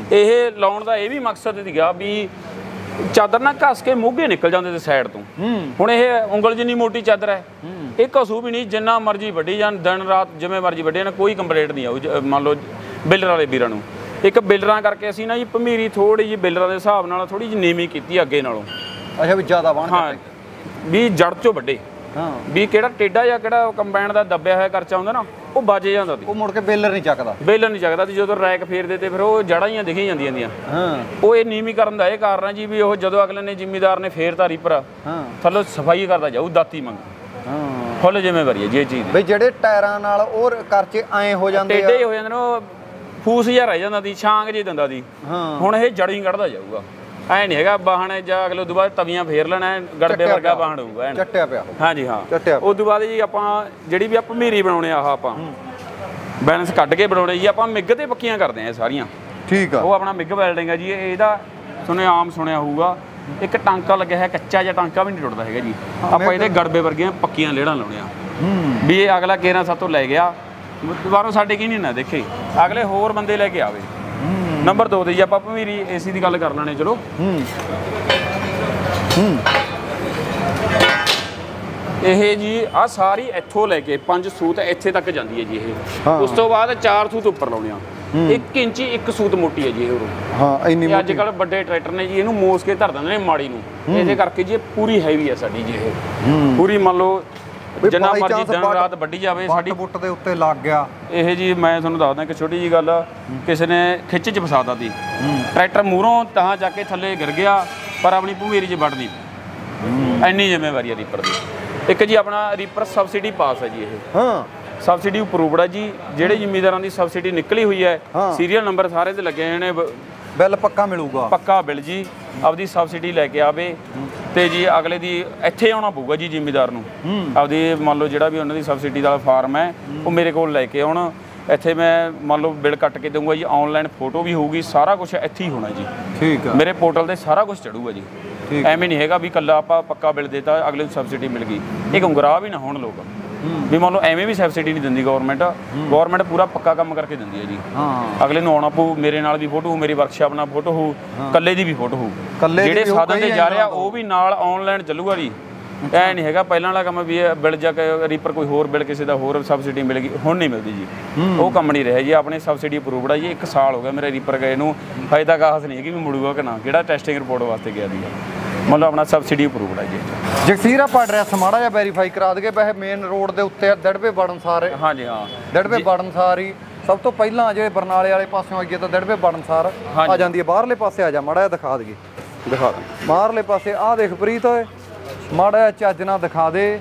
ਇਹ ਲਾਉਣ ਦਾ ਇਹ ਵੀ ਮਕਸਦ ਸੀਗਾ ਵੀ ਚਾਦਰ ਨਾ ਘਸ ਕੇ ਮੋਗੇ ਨਿਕਲ ਜਾਂਦੇ ਤੇ ਸਾਈਡ ਤੋਂ। ਹੁਣ ਇਹ ਉਂਗਲ ਜਿੰਨੀ ਮੋਟੀ ਚਾਦਰ ਹੈ, ਇਹ ਘਸੂ ਵੀ ਨਹੀਂ, ਜਿੰਨਾ ਮਰਜ਼ੀ ਵੱਢੀ ਜਾਣ, ਦਿਨ ਰਾਤ ਜਿਵੇਂ ਮਰਜ਼ੀ ਵੱਢੀ ਜਾਣ, ਕੋਈ ਕੰਪਲੇਂਟ ਨਹੀਂ ਆਊ ਮੰਨ ਲਓ ਬਿਲਰ ਵਾਲੇ ਵੀਰਾਂ ਨੂੰ। ਇੱਕ ਬਿਲਰਾਂ ਕਰਕੇ ਅਸੀਂ ਨਾ ਜੀ ਭਮੀਰੀ ਥੋੜੀ ਜਿਹੀ ਬਿਲਰਾਂ ਦੇ ਹਿਸਾਬ ਨਾਲ ਥੋੜੀ ਜਿਹੀ ਨੀਵੀਂ ਕੀਤੀ ਅੱਗੇ ਨਾਲੋਂ। ਅੱਛਾ ਵੀ ਜ਼ਿਆਦਾ ਵਾਹਣ ਹਾਂ ਵੀ ਜੜ ਚੋਂ ਵੱਡੇ। ਹਾਂ ਵੀ ਕਿਹੜਾ ਟੇਢਾ ਜਾਂ ਕਿਹੜਾ ਕੰਬਾਈਨ ਦਾ ਦੱਬਿਆ ਹੋਇਆ ਕਰਚਾ ਹੁੰਦਾ ਨਾ, ਉਹ ਵੱਜ ਜਾਂਦਾ ਸੀ। ਉਹ ਮੁੜ ਕੇ ਬੇਲਰ ਨਹੀਂ ਚੱਕਦਾ, ਬੇਲਰ ਨਹੀਂ ਚੱਕਦਾ ਸੀ। ਜਦੋਂ ਰੈਕ ਫੇਰਦੇ ਤੇ ਫਿਰ ਉਹ ਜੜਾਂ ਹੀ ਦਿਖੀ ਜਾਂਦੀਆਂ ਦੀਆਂ। ਹਾਂ ਉਹ ਇਹ ਨੀਵੀਂ ਕਰਨ ਦਾ ਇਹ ਕਾਰਨ ਹੈ ਜੀ ਵੀ ਉਹ ਜਦੋਂ ਅਗਲੇ ਨੇ ਜ਼ਿਮੀਦਾਰ ਨੇ ਫੇਰਤਾ ਰੀਪਰ, ਹਾਂ ਥੱਲੋਂ ਸਫਾਈ ਕਰਦਾ ਜਾਊ ਦਾਤੀ ਮੰਗ। ਹਾਂ ਫੁੱਲ ਜ਼ਿੰਮੇਵਾਰੀ ਹੈ ਜੀ ਇਹ ਚੀਜ਼ ਦੀ। ਬਈ ਜਿਹੜੇ ਟਾਇਰਾਂ ਨਾਲ ਉਹ ਕਰਚੇ ਐ ਹੋ ਜਾਂਦੇ ਆ, ਟੇਢੇ ਹੋ ਜਾਂਦੇ ਨੇ, ਉਹ ਫੂਸ ਜਿਹਾ ਰਹਿ ਜਾਂਦਾ ਦੀ, ਛਾਂਗ ਜੀ ਦਿੰਦਾ ਦੀ। ਹਾਂ ਹੁਣ ਇਹ ਜੜੋਂ ਹੀ ਕੱਢਦਾ ਜਾਊਗਾ, ਐ ਨਹੀਂ ਹੈਗਾ ਬਾਹਣ ਜਾਂ ਅਗਲੇ ਤੋਂ ਬਾਅਦ ਤਵੀਆਂ ਫੇਰ ਲੈਣਾ, ਗੜਬੇ ਵਰਗਾ ਬਾਹਣ ਹੋਊਗਾ ਐਨ। ਚੱਟਿਆ ਪਿਆ ਹਾਂਜੀ ਹਾਂ। ਚੱਟਿਆ ਉਸ ਤੋਂ ਬਾਅਦ ਜੀ ਆਪਾਂ ਜਿਹੜੀ ਵੀ ਆਪਾਂ ਭਮੀਰੀ ਬਣਾਉਣੇ ਆ, ਆਹ ਆਪਾਂ ਬੈਲੈਂਸ ਕੱਢ ਕੇ ਬਣਾਉਣੇ ਜੀ, ਆਪਾਂ ਮਿੱਗ ਤੇ ਪੱਕੀਆਂ ਕਰਦੇ ਆ ਇਹ ਸਾਰੀਆਂ। ਠੀਕ ਆ। ਉਹ ਆਪਣਾ ਮਿੱਗ ਵੈਲਡਿੰਗ ਆ ਜੀ। ਇਹ ਇਹਦਾ ਸੁਣੇ ਆਮ ਸੁਣਿਆ ਹੋਊਗਾ, ਇੱਕ ਟਾਂਕਾ ਲੱਗਿਆ ਹੈ, ਕੱਚਾ ਜਿਹਾ ਟਾਂਕਾ ਵੀ ਨਹੀਂ ਟੁੱਟਦਾ ਹੈਗਾ ਜੀ। ਆਪਾਂ ਇਹਦੇ ਗੜਬੇ ਵਰਗੀਆਂ ਪੱਕੀਆਂ ਲੇੜਾਂ ਲਾਉਣੇ ਆ ਵੀ ਇਹ ਅਗਲਾ ਕੇਰਾਂ ਸਾਤੋਂ ਲੈ ਗਿਆ ਦੁਬਾਰਾ ਸਾਡੇ ਕੀ ਨਹੀਂ ਨਾ ਦੇਖੇ, ਅਗਲੇ ਹੋਰ ਬੰਦੇ ਲੈ ਕੇ ਆਵੇ। ਨੰਬਰ ਦੋ ਤੇ ਜੀ ਆਪਾਂ ਭਮੀਰੀ ਏਸੀ ਦੀ ਗੱਲ ਕਰ ਲੈਣੇ। ਚਲੋ ਹੂੰ ਹੂੰ ਇਹ ਜੀ ਆ ਸਾਰੀ ਇੱਥੋਂ ਲੈ ਕੇ ਪੰਜ ਸੂਤ ਇੱਥੇ ਤੱਕ ਜਾਂਦੀ ਹੈ ਜੀ ਇਹ। ਉਸ ਤੋਂ ਬਾਅਦ ਚਾਰ ਸੂਤ ਉੱਪਰ ਲਾਉਣੇ ਆ, ਇੱਕ ਇੰਚੀ ਇੱਕ ਸੂਤ ਮੋਟੀ ਹੈ ਜੀ ਇਹ ਉਰੋਂ। ਹਾਂ ਇੰਨੀ ਇਹ ਅੱਜ ਕੱਲ ਵੱਡੇ ਟਰੈਕਟਰ ਨੇ ਜੀ ਇਹਨੂੰ ਮੋਸ ਕੇ ਧਰ ਦਿੰਦੇ ਨੇ ਮਾੜੀ ਨੂੰ, ਇਹਦੇ ਕਰਕੇ ਜੀ ਇਹ ਪੂਰੀ ਹੈਵੀ ਹੈ ਸਾਡੀ ਜੀ ਇਹ ਪੂਰੀ। ਮੰਨ ਲਓ ਜਿੰਨਾ ਮਰਜ਼ੀ ਦਿਨ ਰਾਤ ਵੱਢੀ ਜਾਵੇ ਸਾਡੀ ਬੁੱਟ ਦੇ ਉੱਤੇ ਲੱਗ ਗਿਆ ਇਹ ਜੀ। ਮੈਂ ਤੁਹਾਨੂੰ ਦੱਸਦਾ ਇੱਕ ਛੋਟੀ ਜੀ ਗੱਲ, ਕਿਸੇ ਨੇ ਖਿੱਚ ਚ ਫਸਾਦਾ ਸੀ ਟਰੈਕਟਰ ਮੂਹਰੋਂ ਤਾਂ ਜਾ ਕੇ ਥੱਲੇ ਗਿਰ ਗਿਆ, ਪਰ ਆਪਣੀ ਭੂਮੀਰੀ 'ਚ ਵੱਢਦੀ ਇੰਨੀ ਜ਼ਿੰਮੇਵਾਰੀ ਹੈ ਰੀਪਰ ਦੀ। ਇੱਕ ਜੀ ਆਪਣਾ ਰੀਪਰ ਸਬਸਿਡੀ ਪਾਸ ਹੈ ਜੀ ਇਹ। ਹਾਂ ਸਬਸਿਡੀ ਅਪਰੂਵਡ ਹੈ ਜੀ। ਜਿਹੜੇ ਜ਼ਿਮੀਂਦਾਰਾਂ ਦੀ ਸਬਸਿਡੀ ਨਿਕਲੀ ਹੋਈ ਹੈ, ਸੀਰੀਅਲ ਨੰਬਰ ਸਾਰੇ ਤੇ ਲੱਗੇ ਹੋਏ ਨੇ, ਬਿੱਲ ਪੱਕਾ ਮਿਲੂਗਾ, ਪੱਕਾ ਬਿੱਲ ਜੀ। ਆਪਦੀ ਸਬਸਿਡੀ ਲੈ ਕੇ ਆਵੇ ਤੇ ਜੀ ਅਗਲੇ ਦੀ ਇੱਥੇ ਆਉਣਾ ਪਊਗਾ ਜੀ ਜ਼ਿਮੀਂਦਾਰ ਨੂੰ। ਆਪਦੀ ਮੰਨ ਲਓ ਜਿਹੜਾ ਵੀ ਉਹਨਾਂ ਦੀ ਸਬਸਿਡੀ ਦਾ ਫਾਰਮ ਹੈ ਉਹ ਮੇਰੇ ਕੋਲ ਲੈ ਕੇ ਆਉਣ, ਇੱਥੇ ਮੈਂ ਮੰਨ ਲਓ ਬਿੱਲ ਕੱਟ ਕੇ ਦਊਂਗਾ ਜੀ। ਆਨਲਾਈਨ ਫੋਟੋ ਵੀ ਹੋਊਗੀ, ਸਾਰਾ ਕੁਝ ਇੱਥੇ ਹੀ ਹੋਣਾ ਜੀ। ਠੀਕ ਆ। ਮੇਰੇ ਪੋਰਟਲ ਤੇ ਸਾਰਾ ਕੁਝ ਚੜੂਗਾ ਜੀ। ਐਵੇਂ ਨਹੀਂ ਹੈਗਾ ਵੀ ਕੱਲਾ ਆਪਾਂ ਪੱਕਾ ਬਿੱਲ ਦੇਤਾ ਅਗਲੇ ਨੂੰ ਸਬਸਿਡੀ ਮਿਲ ਗਈ। ਇਹ ਗੁੰਮਰਾਹ ਵੀ ਨਾ ਹੋਣ ਲੋਕ ਵੀ ਮੰਨ ਲਓ ਐਵੇਂ ਵੀ ਸਬਸਿਡੀ ਨਹੀਂ ਦਿੰਦੀ ਗਵਰਨਮੈਂਟ। ਗਵਰਨਮੈਂਟ ਪੂਰਾ ਪੱਕਾ ਕੰਮ ਕਰਕੇ ਦਿੰਦੀ ਹੈ ਜੀ। ਅਗਲੇ ਨੂੰ ਆਉਣਾ ਪਊ, ਮੇਰੇ ਨਾਲ ਵੀ ਫੋਟੋ ਹੋ, ਮੇਰੀ ਵਰਕਸ਼ਾਪ ਨਾਲ ਫੋਟੋ ਹੋ, ਕੱਲੇ ਦੀ ਵੀ ਫੋਟੋ ਹੋ, ਜਿਹੜੇ ਸਾਧਨ ਤੇ ਜਾ ਰਿਹਾ ਉਹ ਵੀ ਨਾਲ ਆਨਲਾਈਨ ਚੱਲੂਗਾ ਜੀ। ਐ ਨਹੀਂ ਹੈਗਾ ਪਹਿਲਾਂ ਵਾਲਾ ਕੰਮ ਵੀ ਬਿੱਲ ਜਾ ਕੇ ਰੀਪਰ ਕੋਈ ਹੋਰ ਬਿੱਲ ਕਿਸੇ ਦਾ ਹੋਰ ਸਬਸਿਡੀ ਮਿਲ ਗਈ, ਹੁਣ ਨਹੀਂ ਮਿਲਦੀ ਜੀ। ਉਹ ਕੰਮ ਨਹੀਂ ਰਿਹਾ ਜੀ। ਆਪਣੇ ਸਬਸਿਡੀ ਅਪਰੂਵਡ ਆ ਜੀ। ਇੱਕ ਸਾਲ ਹੋ ਗਿਆ ਮੇਰੇ ਰੀਪਰ ਗਏ ਨੂੰ, ਫਾਇਦਾ ਖਾਸ ਨਹੀਂ ਹੈ ਕਿ ਵੀ ਮੁੜੂਗਾ ਕਿ ਨਾ, ਕਿਹੜਾ ਟੈਸਟਿੰਗ ਰਿਪੋਰਟ ਵਾਸਤੇ ਗਿਆ ਸੀਗਾ। ਮਤਲਬ ਆਪਣਾ ਸਬਸਿਡੀ ਅਪਰੂਵਡ ਆ ਜੀ। ਜਗਸੀਰ ਆਪਾਂ ਐਡਰੈਸ ਮਾੜਾ ਜਿਹਾ ਵੈਰੀਫਾਈ ਕਰਾ ਦਈਏ। ਵੈਸੇ ਮੇਨ ਰੋਡ ਦੇ ਉੱਤੇ ਦੜਬੇ ਵੜਨ ਸਾਰੇ। ਹਾਂਜੀ ਹਾਂ, ਦੜਬੇ ਵੜਨ ਸਾਰ ਹੀ ਸਭ ਤੋਂ ਪਹਿਲਾਂ ਜੇ ਬਰਨਾਲੇ ਵਾਲੇ ਪਾਸਿਓਂ ਆਈਏ ਤਾਂ ਦੜਬੇ ਵੜਨ ਸਾਰ ਆ ਜਾਂਦੀ ਹੈ। ਬਾਹਰਲੇ ਪਾਸੇ ਆ ਜਾ, ਮਾੜਾ ਜਿਹਾ ਦਿਖਾ ਦਈਏ। ਦਿਖਾ ਦੇ ਬਾਹਰਲੇ ਪਾਸੇ। ਆਹ ਦੇਖ ਪ੍ਰੀਤ ਓਏ, ਮਾੜਾ ਜਿਹਾ ਚੱਜ ਨਾਲ ਦਿਖਾ ਦੇ।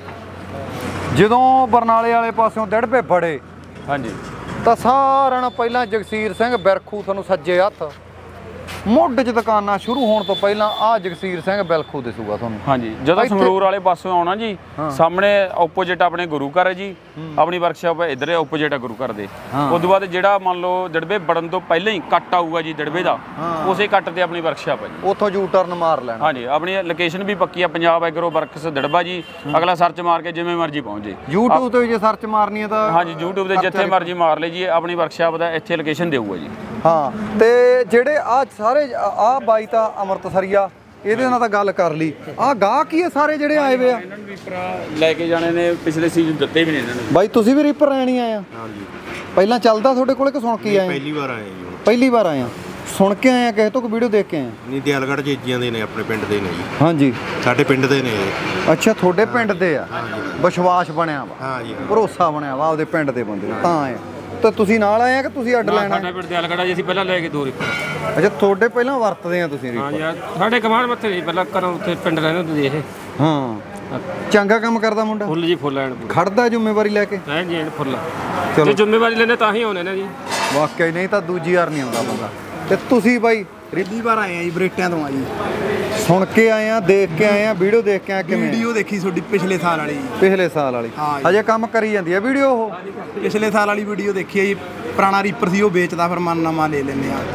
ਜਦੋਂ ਬਰਨਾਲੇ ਵਾਲੇ ਪਾਸਿਓਂ ਦੜਬੇ ਵੜੇ ਹਾਂਜੀ ਤਾਂ ਸਾਰਿਆਂ ਨਾਲੋਂ ਪਹਿਲਾਂ ਜਗਸੀਰ ਸਿੰਘ ਬਿਰਖੂ ਤੁਹਾਨੂੰ ਸੱਜੇ ਹੱਥ ਮੁੱਢ 'ਚ ਦੁਕਾਨਾਂ ਸ਼ੁਰੂ ਹੋਣ ਤੋਂ ਪਹਿਲਾਂ ਆਹ ਜਗਸੀਰ ਸਿੰਘ ਬਿਲਖੂ ਦਿਸੂਗਾ ਤੁਹਾਨੂੰ। ਹਾਂਜੀ ਜਦੋਂ ਸੰਗਰੂਰ ਵਾਲੇ ਪਾਸੋਂ ਆਉਣਾ ਜੀ, ਸਾਹਮਣੇ ਆਪੋਜੀਟ ਆਪਣੇ ਗੁਰੂ ਘਰ ਹੈ ਜੀ। ਆਪਣੀ ਵਰਕਸ਼ਾਪ ਇੱਧਰ ਆਪੋਜੀਟ ਹੈ ਗੁਰੂ ਘਰ ਦੇ। ਉਸ ਤੋਂ ਬਾਅਦ ਜਿਹੜਾ ਮੰਨ ਲਓ ਦੜਬੇ ਵੜਨ ਤੋਂ ਪਹਿਲਾਂ ਹੀ ਕੱਟ ਆਊਗਾ ਜੀ ਦੜਬੇ ਦਾ, ਉਸੇ ਕੱਟ ਤੇ ਆਪਣੀ ਵਰਕਸ਼ਾਪ ਹੈ ਜੀ। ਉੱਥੋਂ ਯੂ ਟਰਨ ਮਾਰ ਲੈਣਾ। ਹਾਂਜੀ ਆਪਣੀ ਲੋਕੇਸ਼ਨ ਵੀ ਪੱਕੀ ਆ, ਪੰਜਾਬ ਐਗਰੋ ਵਰਕਸ ਦੜਬਾ ਜੀ। ਅਗਲਾ ਸਰਚ ਮਾਰ ਕੇ ਜਿਵੇਂ ਮਰਜ਼ੀ ਪਹੁੰਚ ਜੇ। YouTube ਤੇ ਜੇ ਸਰਚ ਮਾਰਨੀ ਹੈ ਤਾਂ ਹਾਂਜੀ YouTube ਤੇ ਜਿੱਥੇ ਮਰਜ਼ੀ ਮਾਰ ਲਈ ਜੀ। ਆਪਣੀ ਵਰਕਸ਼ਾਪ ਦਾ ਇੱਥੇ ਲੋਕੇਸ਼ਨ ਦੇਊਗਾ ਜੀ। ਹਾਂ ਤੇ ਜਿਹੜੇ ਆ ਸਾਰੇ ਆ ਬਾਈ ਤਾਂ ਅੰਮ੍ਰਿਤਸਰੀਆ, ਇਹਦੇ ਨਾਲ ਤਾਂ ਗੱਲ ਕਰ ਲਈ। ਆ ਗਾਹਕ ਹੀ ਆ ਸਾਰੇ ਜਿਹੜੇ ਆਏ ਵੇ ਆ। ਇਹਨਾਂ ਨੂੰ ਰੀਪਰ ਲੈ ਕੇ ਜਾਣੇ ਨੇ, ਪਿਛਲੇ ਸੀਜ਼ਨ ਦਿੱਤੇ ਵੀ ਨੇ ਇਹਨਾਂ ਨੂੰ। ਬਾਈ ਤੁਸੀਂ ਵੀ ਰੀਪਰ ਲੈਣੀ ਆਏ ਆ? ਹਾਂਜੀ ਪਹਿਲਾਂ ਚੱਲਦਾ ਤੁਹਾਡੇ ਕੋਲੇ ਕਿ ਸੁਣ ਕੇ ਆਏ? ਪਹਿਲੀ ਵਾਰ ਆਏ ਜੀ। ਪਹਿਲੀ ਵਾਰ ਆਏ ਆ? ਸੁਣ ਕੇ ਆਏ ਆ ਕਿਸੇ ਤੋਂ ਕਿ ਵੀਡੀਓ ਦੇਖ ਕੇ ਆਏ ਆ? ਨਹੀਂ, ਦਿਆਲਗੜ੍ਹ ਚੀਜ਼ੀਆਂ ਦੇ ਨੇ, ਆਪਣੇ ਪਿੰਡ ਦੇ ਨੇ ਜੀ। ਹਾਂਜੀ ਸਾਡੇ ਪਿੰਡ ਦੇ ਨੇ ਇਹ। ਅੱਛਾ ਤੁਹਾਡੇ ਪਿੰਡ ਦੇ ਆ? ਵਿਸ਼ਵਾਸ ਬਣਿਆ ਵਾ, ਹਾਂ ਜੀ, ਭਰੋਸਾ ਬਣਿਆ ਵਾ ਆਪਦੇ ਪਿੰਡ ਦੇ ਬੰਦੇ ਦਾ, ਤਾਂ ਆਏ। ਤਾਂ ਤੁਸੀਂ ਨਾਲ ਆਏ ਆ ਕਿ ਤੁਸੀਂ ਅੱਡ ਲੈਣਾ? ਸਾਡਾ ਪਿੰਡ ਦਿਆਲਗੜ੍ਹ ਜੀ, ਅਸੀਂ ਪਹਿਲਾਂ ਲੈ ਕੇ ਦੋ ਰੀਪਰ। ਅੱਛਾ ਤੁਹਾਡੇ ਪਹਿਲਾਂ ਵਰਤਦੇ ਆ ਤੁਸੀਂ ਰੀਪਰ? ਹਾਂਜੀ ਸਾਡੇ ਕਮਾਂਡ ਮੱਥੇ ਨਹੀਂ, ਪਹਿਲਾਂ ਘਰੋਂ ਉੱਥੇ ਪਿੰਡ ਰਹਿੰਦੇ ਹੁੰਦੇ ਇਹ। ਹਾਂ ਚੰਗਾ ਕੰਮ ਕਰਦਾ ਮੁੰਡਾ। ਫੁੱਲ ਜੀ ਫੁੱਲ ਐਨ ਖੜਦਾ ਜ਼ਿੰਮੇਵਾਰੀ ਲੈ ਕੇ। ਐਨ ਜੀ ਫੁੱਲ। ਜੇ ਜ਼ਿੰਮੇਵਾਰੀ ਲੈਣੇ ਤਾਂ ਹੀ ਆਉਣੇ ਨੇ ਜੀ। ਵਾਕਿਆ ਨਹੀਂ ਤਾਂ ਦੂਜੀ ਵਾਰ ਨਹੀਂ ਆਉਂਦਾ ਬੰਦਾ। ਤੇ ਤੁਸੀਂ ਬਾਈ ਪਹਿਲੀ ਵਾਰ ਆਏ ਆ ਜੀ, ਬਰੇਟਿਆਂ ਤੋਂ ਆ ਜੀ। ਸੁਣ ਕੇ ਆਏ ਆ, ਦੇਖ ਕੇ ਆਏ ਆ, ਵੀਡੀਓ ਦੇਖ ਕੇ ਆ? ਕਿਵੇਂ ਵੀਡੀਓ ਦੇਖੀ ਤੁਹਾਡੀ ਪਿਛਲੇ ਸਾਲ ਵਾਲੀ ਜੀ। ਪਿਛਲੇ ਸਾਲ ਵਾਲੀ? ਹਾਂ ਹਜੇ ਕੰਮ ਕਰੀ ਜਾਂਦੀ ਆ ਵੀਡੀਓ ਉਹ? ਪਿਛਲੇ ਸਾਲ ਵਾਲੀ ਵੀਡੀਓ ਦੇਖੀ ਆ ਜੀ। ਪੁਰਾਣਾ ਰੀਪਰ ਸੀ ਉਹ ਵੇਚਦਾ, ਫਿਰ ਮਨ ਨਵਾਂ ਲੈ ਲੈਂਦੇ ਆ।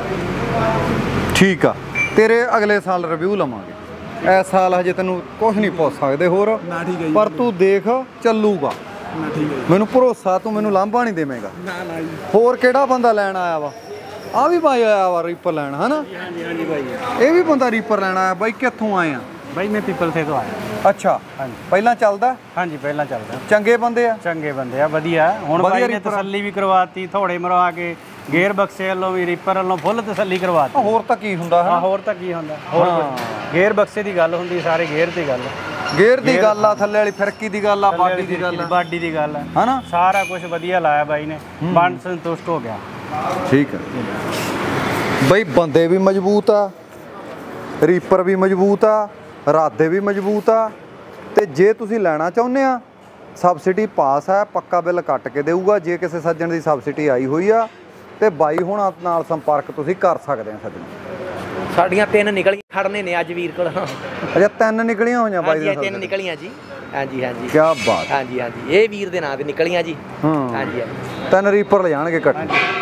ਠੀਕ ਆ। ਤੇਰੇ ਅਗਲੇ ਸਾਲ ਰਿਵਿਊ ਲਵਾਂਗੇ। ਇਸ ਸਾਲ ਹਜੇ ਤੈਨੂੰ ਕੁਝ ਨਹੀਂ ਪੁੱਛ ਸਕਦੇ ਹੋਰ, ਨਾ ਠੀਕ ਹੈ ਜੀ। ਪਰ ਤੂੰ ਦੇਖ ਚੱਲੂਗਾ, ਨਾ ਠੀਕ ਹੈ ਜੀ। ਮੈਨੂੰ ਭਰੋਸਾ। ਤੂੰ ਮੈਨੂੰ ਲਾਂਭਾ ਨਹੀਂ ਦੇਵੇਂਗਾ। ਨਾ ਨਾ ਜੀ। ਹੋਰ ਕਿਹੜਾ ਬੰਦਾ ਲੈਣ ਆਇਆ ਵਾ? ਆ ਵੀ ਬਾਈ ਆਇਆ ਵਾ ਰੀਪਰ ਲੈਣ, ਹਨਾ? ਹਾਂਜੀ ਹਾਂਜੀ ਭਾਈ। ਇਹ ਵੀ ਬੰਦਾ ਰੀਪਰ ਲੈਣ ਆਇਆ। ਬਾਈ ਕਿੱਥੋਂ ਆਏ ਆ? ਭਾਈ ਮੈਂ ਪੀਪਲ ਸੇ ਤੋਂ ਆਇਆ। ਅੱਛਾ ਪਹਿਲਾਂ ਚੱਲਦਾ? ਹਾਂਜੀ ਪਹਿਲਾਂ ਚੱਲਦਾ। ਚੰਗੇ ਬੰਦੇ ਆ? ਚੰਗੇ ਬੰਦੇ ਆ, ਵਧੀਆ। ਹੁਣ ਵਧੀਆ ਭਾਈ ਨੇ ਰੀਪਰ ਆ। ਤਸੱਲੀ ਵੀ ਕਰਵਾਤੀ, ਥੋੜੇ ਮਰਵਾ ਕੇ ਗੇਅਰ ਬਕਸੇ ਵੱਲੋਂ ਵੀ ਰੀਪਰ ਵੱਲੋਂ ਫੁੱਲ ਤਸੱਲੀ ਕਰਵਾਤੀ। ਹੋਰ ਤਾਂ ਕੀ ਹੁੰਦਾ ਹਾਂ ਹੈ? ਹੋਰ ਤਾਂ ਕੀ ਹੁੰਦਾ, ਹੋਰ ਗੇਅਰ ਬਕਸੇ ਦੀ ਗੱਲ ਹੁੰਦੀ, ਸਾਰੇ ਗੇਅਰ ਦੀ ਗੱਲ। ਗੇਅਰ ਦੀ ਗੱਲ ਆ, ਥੱਲੇ ਵਾਲੀ ਫਿਰਕੀ ਦੀ ਗੱਲ ਆ, ਬਾਡੀ ਦੀ ਗੱਲ ਆ, ਬਾਡੀ ਦੀ ਗੱਲ ਹੈ, ਹਨਾ? ਸਾਰਾ ਕੁਝ ਵਧੀਆ ਲਾਇਆ ਬਾਈ ਨੇ। ਮਨ ਸੰਤੁਸ਼ਟ ਹੋ ਗਿਆ। ਠੀਕ ਹੈ ਬਈ। ਬੰਦੇ ਵੀ ਮਜ਼ਬੂਤ ਆ, ਰੀਪਰ ਵੀ ਮਜ਼ਬੂਤ ਆ, ਰਾਦੇ ਵੀ ਮਜ਼ਬੂਤ ਆ। ਤੇ ਜੇ ਤੁਸੀਂ ਲੈਣਾ ਚਾਹੁੰਦੇ ਆ ਸਬਸਿਡੀ ਪਾਸ ਹੈ, ਪੱਕਾ ਬਿੱਲ ਕੱਟ ਕੇ ਦੇਊਗਾ। ਜੇ ਕਿਸੇ ਸੱਜਣ ਦੀ ਸਬਸਿਡੀ ਆਈ ਹੋਈ ਆ ਤੇ ਬਾਈ ਹੁਣਾਂ ਨਾਲ ਸੰਪਰਕ ਤੁਸੀਂ ਕਰ ਸਕਦੇ ਆ ਸੱਜਣ। ਸਾਡੀਆਂ ਤਿੰਨ ਨਿਕਲੀਆਂ ਖੜਨੇ ਨੇ ਅੱਜ ਵੀਰ ਕੋਲ। ਅੱਛਾ ਤਿੰਨ ਨਿਕਲੀਆਂ ਹੋਈਆਂ ਬਾਈ ਦੀਆਂ ਹਾਂਜੀ ਤਿੰਨ ਨਿਕਲੀਆਂ ਜੀ। ਹਾਂਜੀ ਹਾਂਜੀ ਕੀ ਬਾਤ। ਹਾਂਜੀ ਹਾਂਜੀ ਇਹ ਵੀਰ ਦੇ ਨਾਂ ਤੇ ਨਿਕਲੀਆਂ ਜੀ। ਹਾਂ ਹਾਂਜੀ ਹਾਂਜੀ ਤਿੰਨ ਰੀਪਰ ਲੈ ਜਾਣਗੇ ਕੱਟ।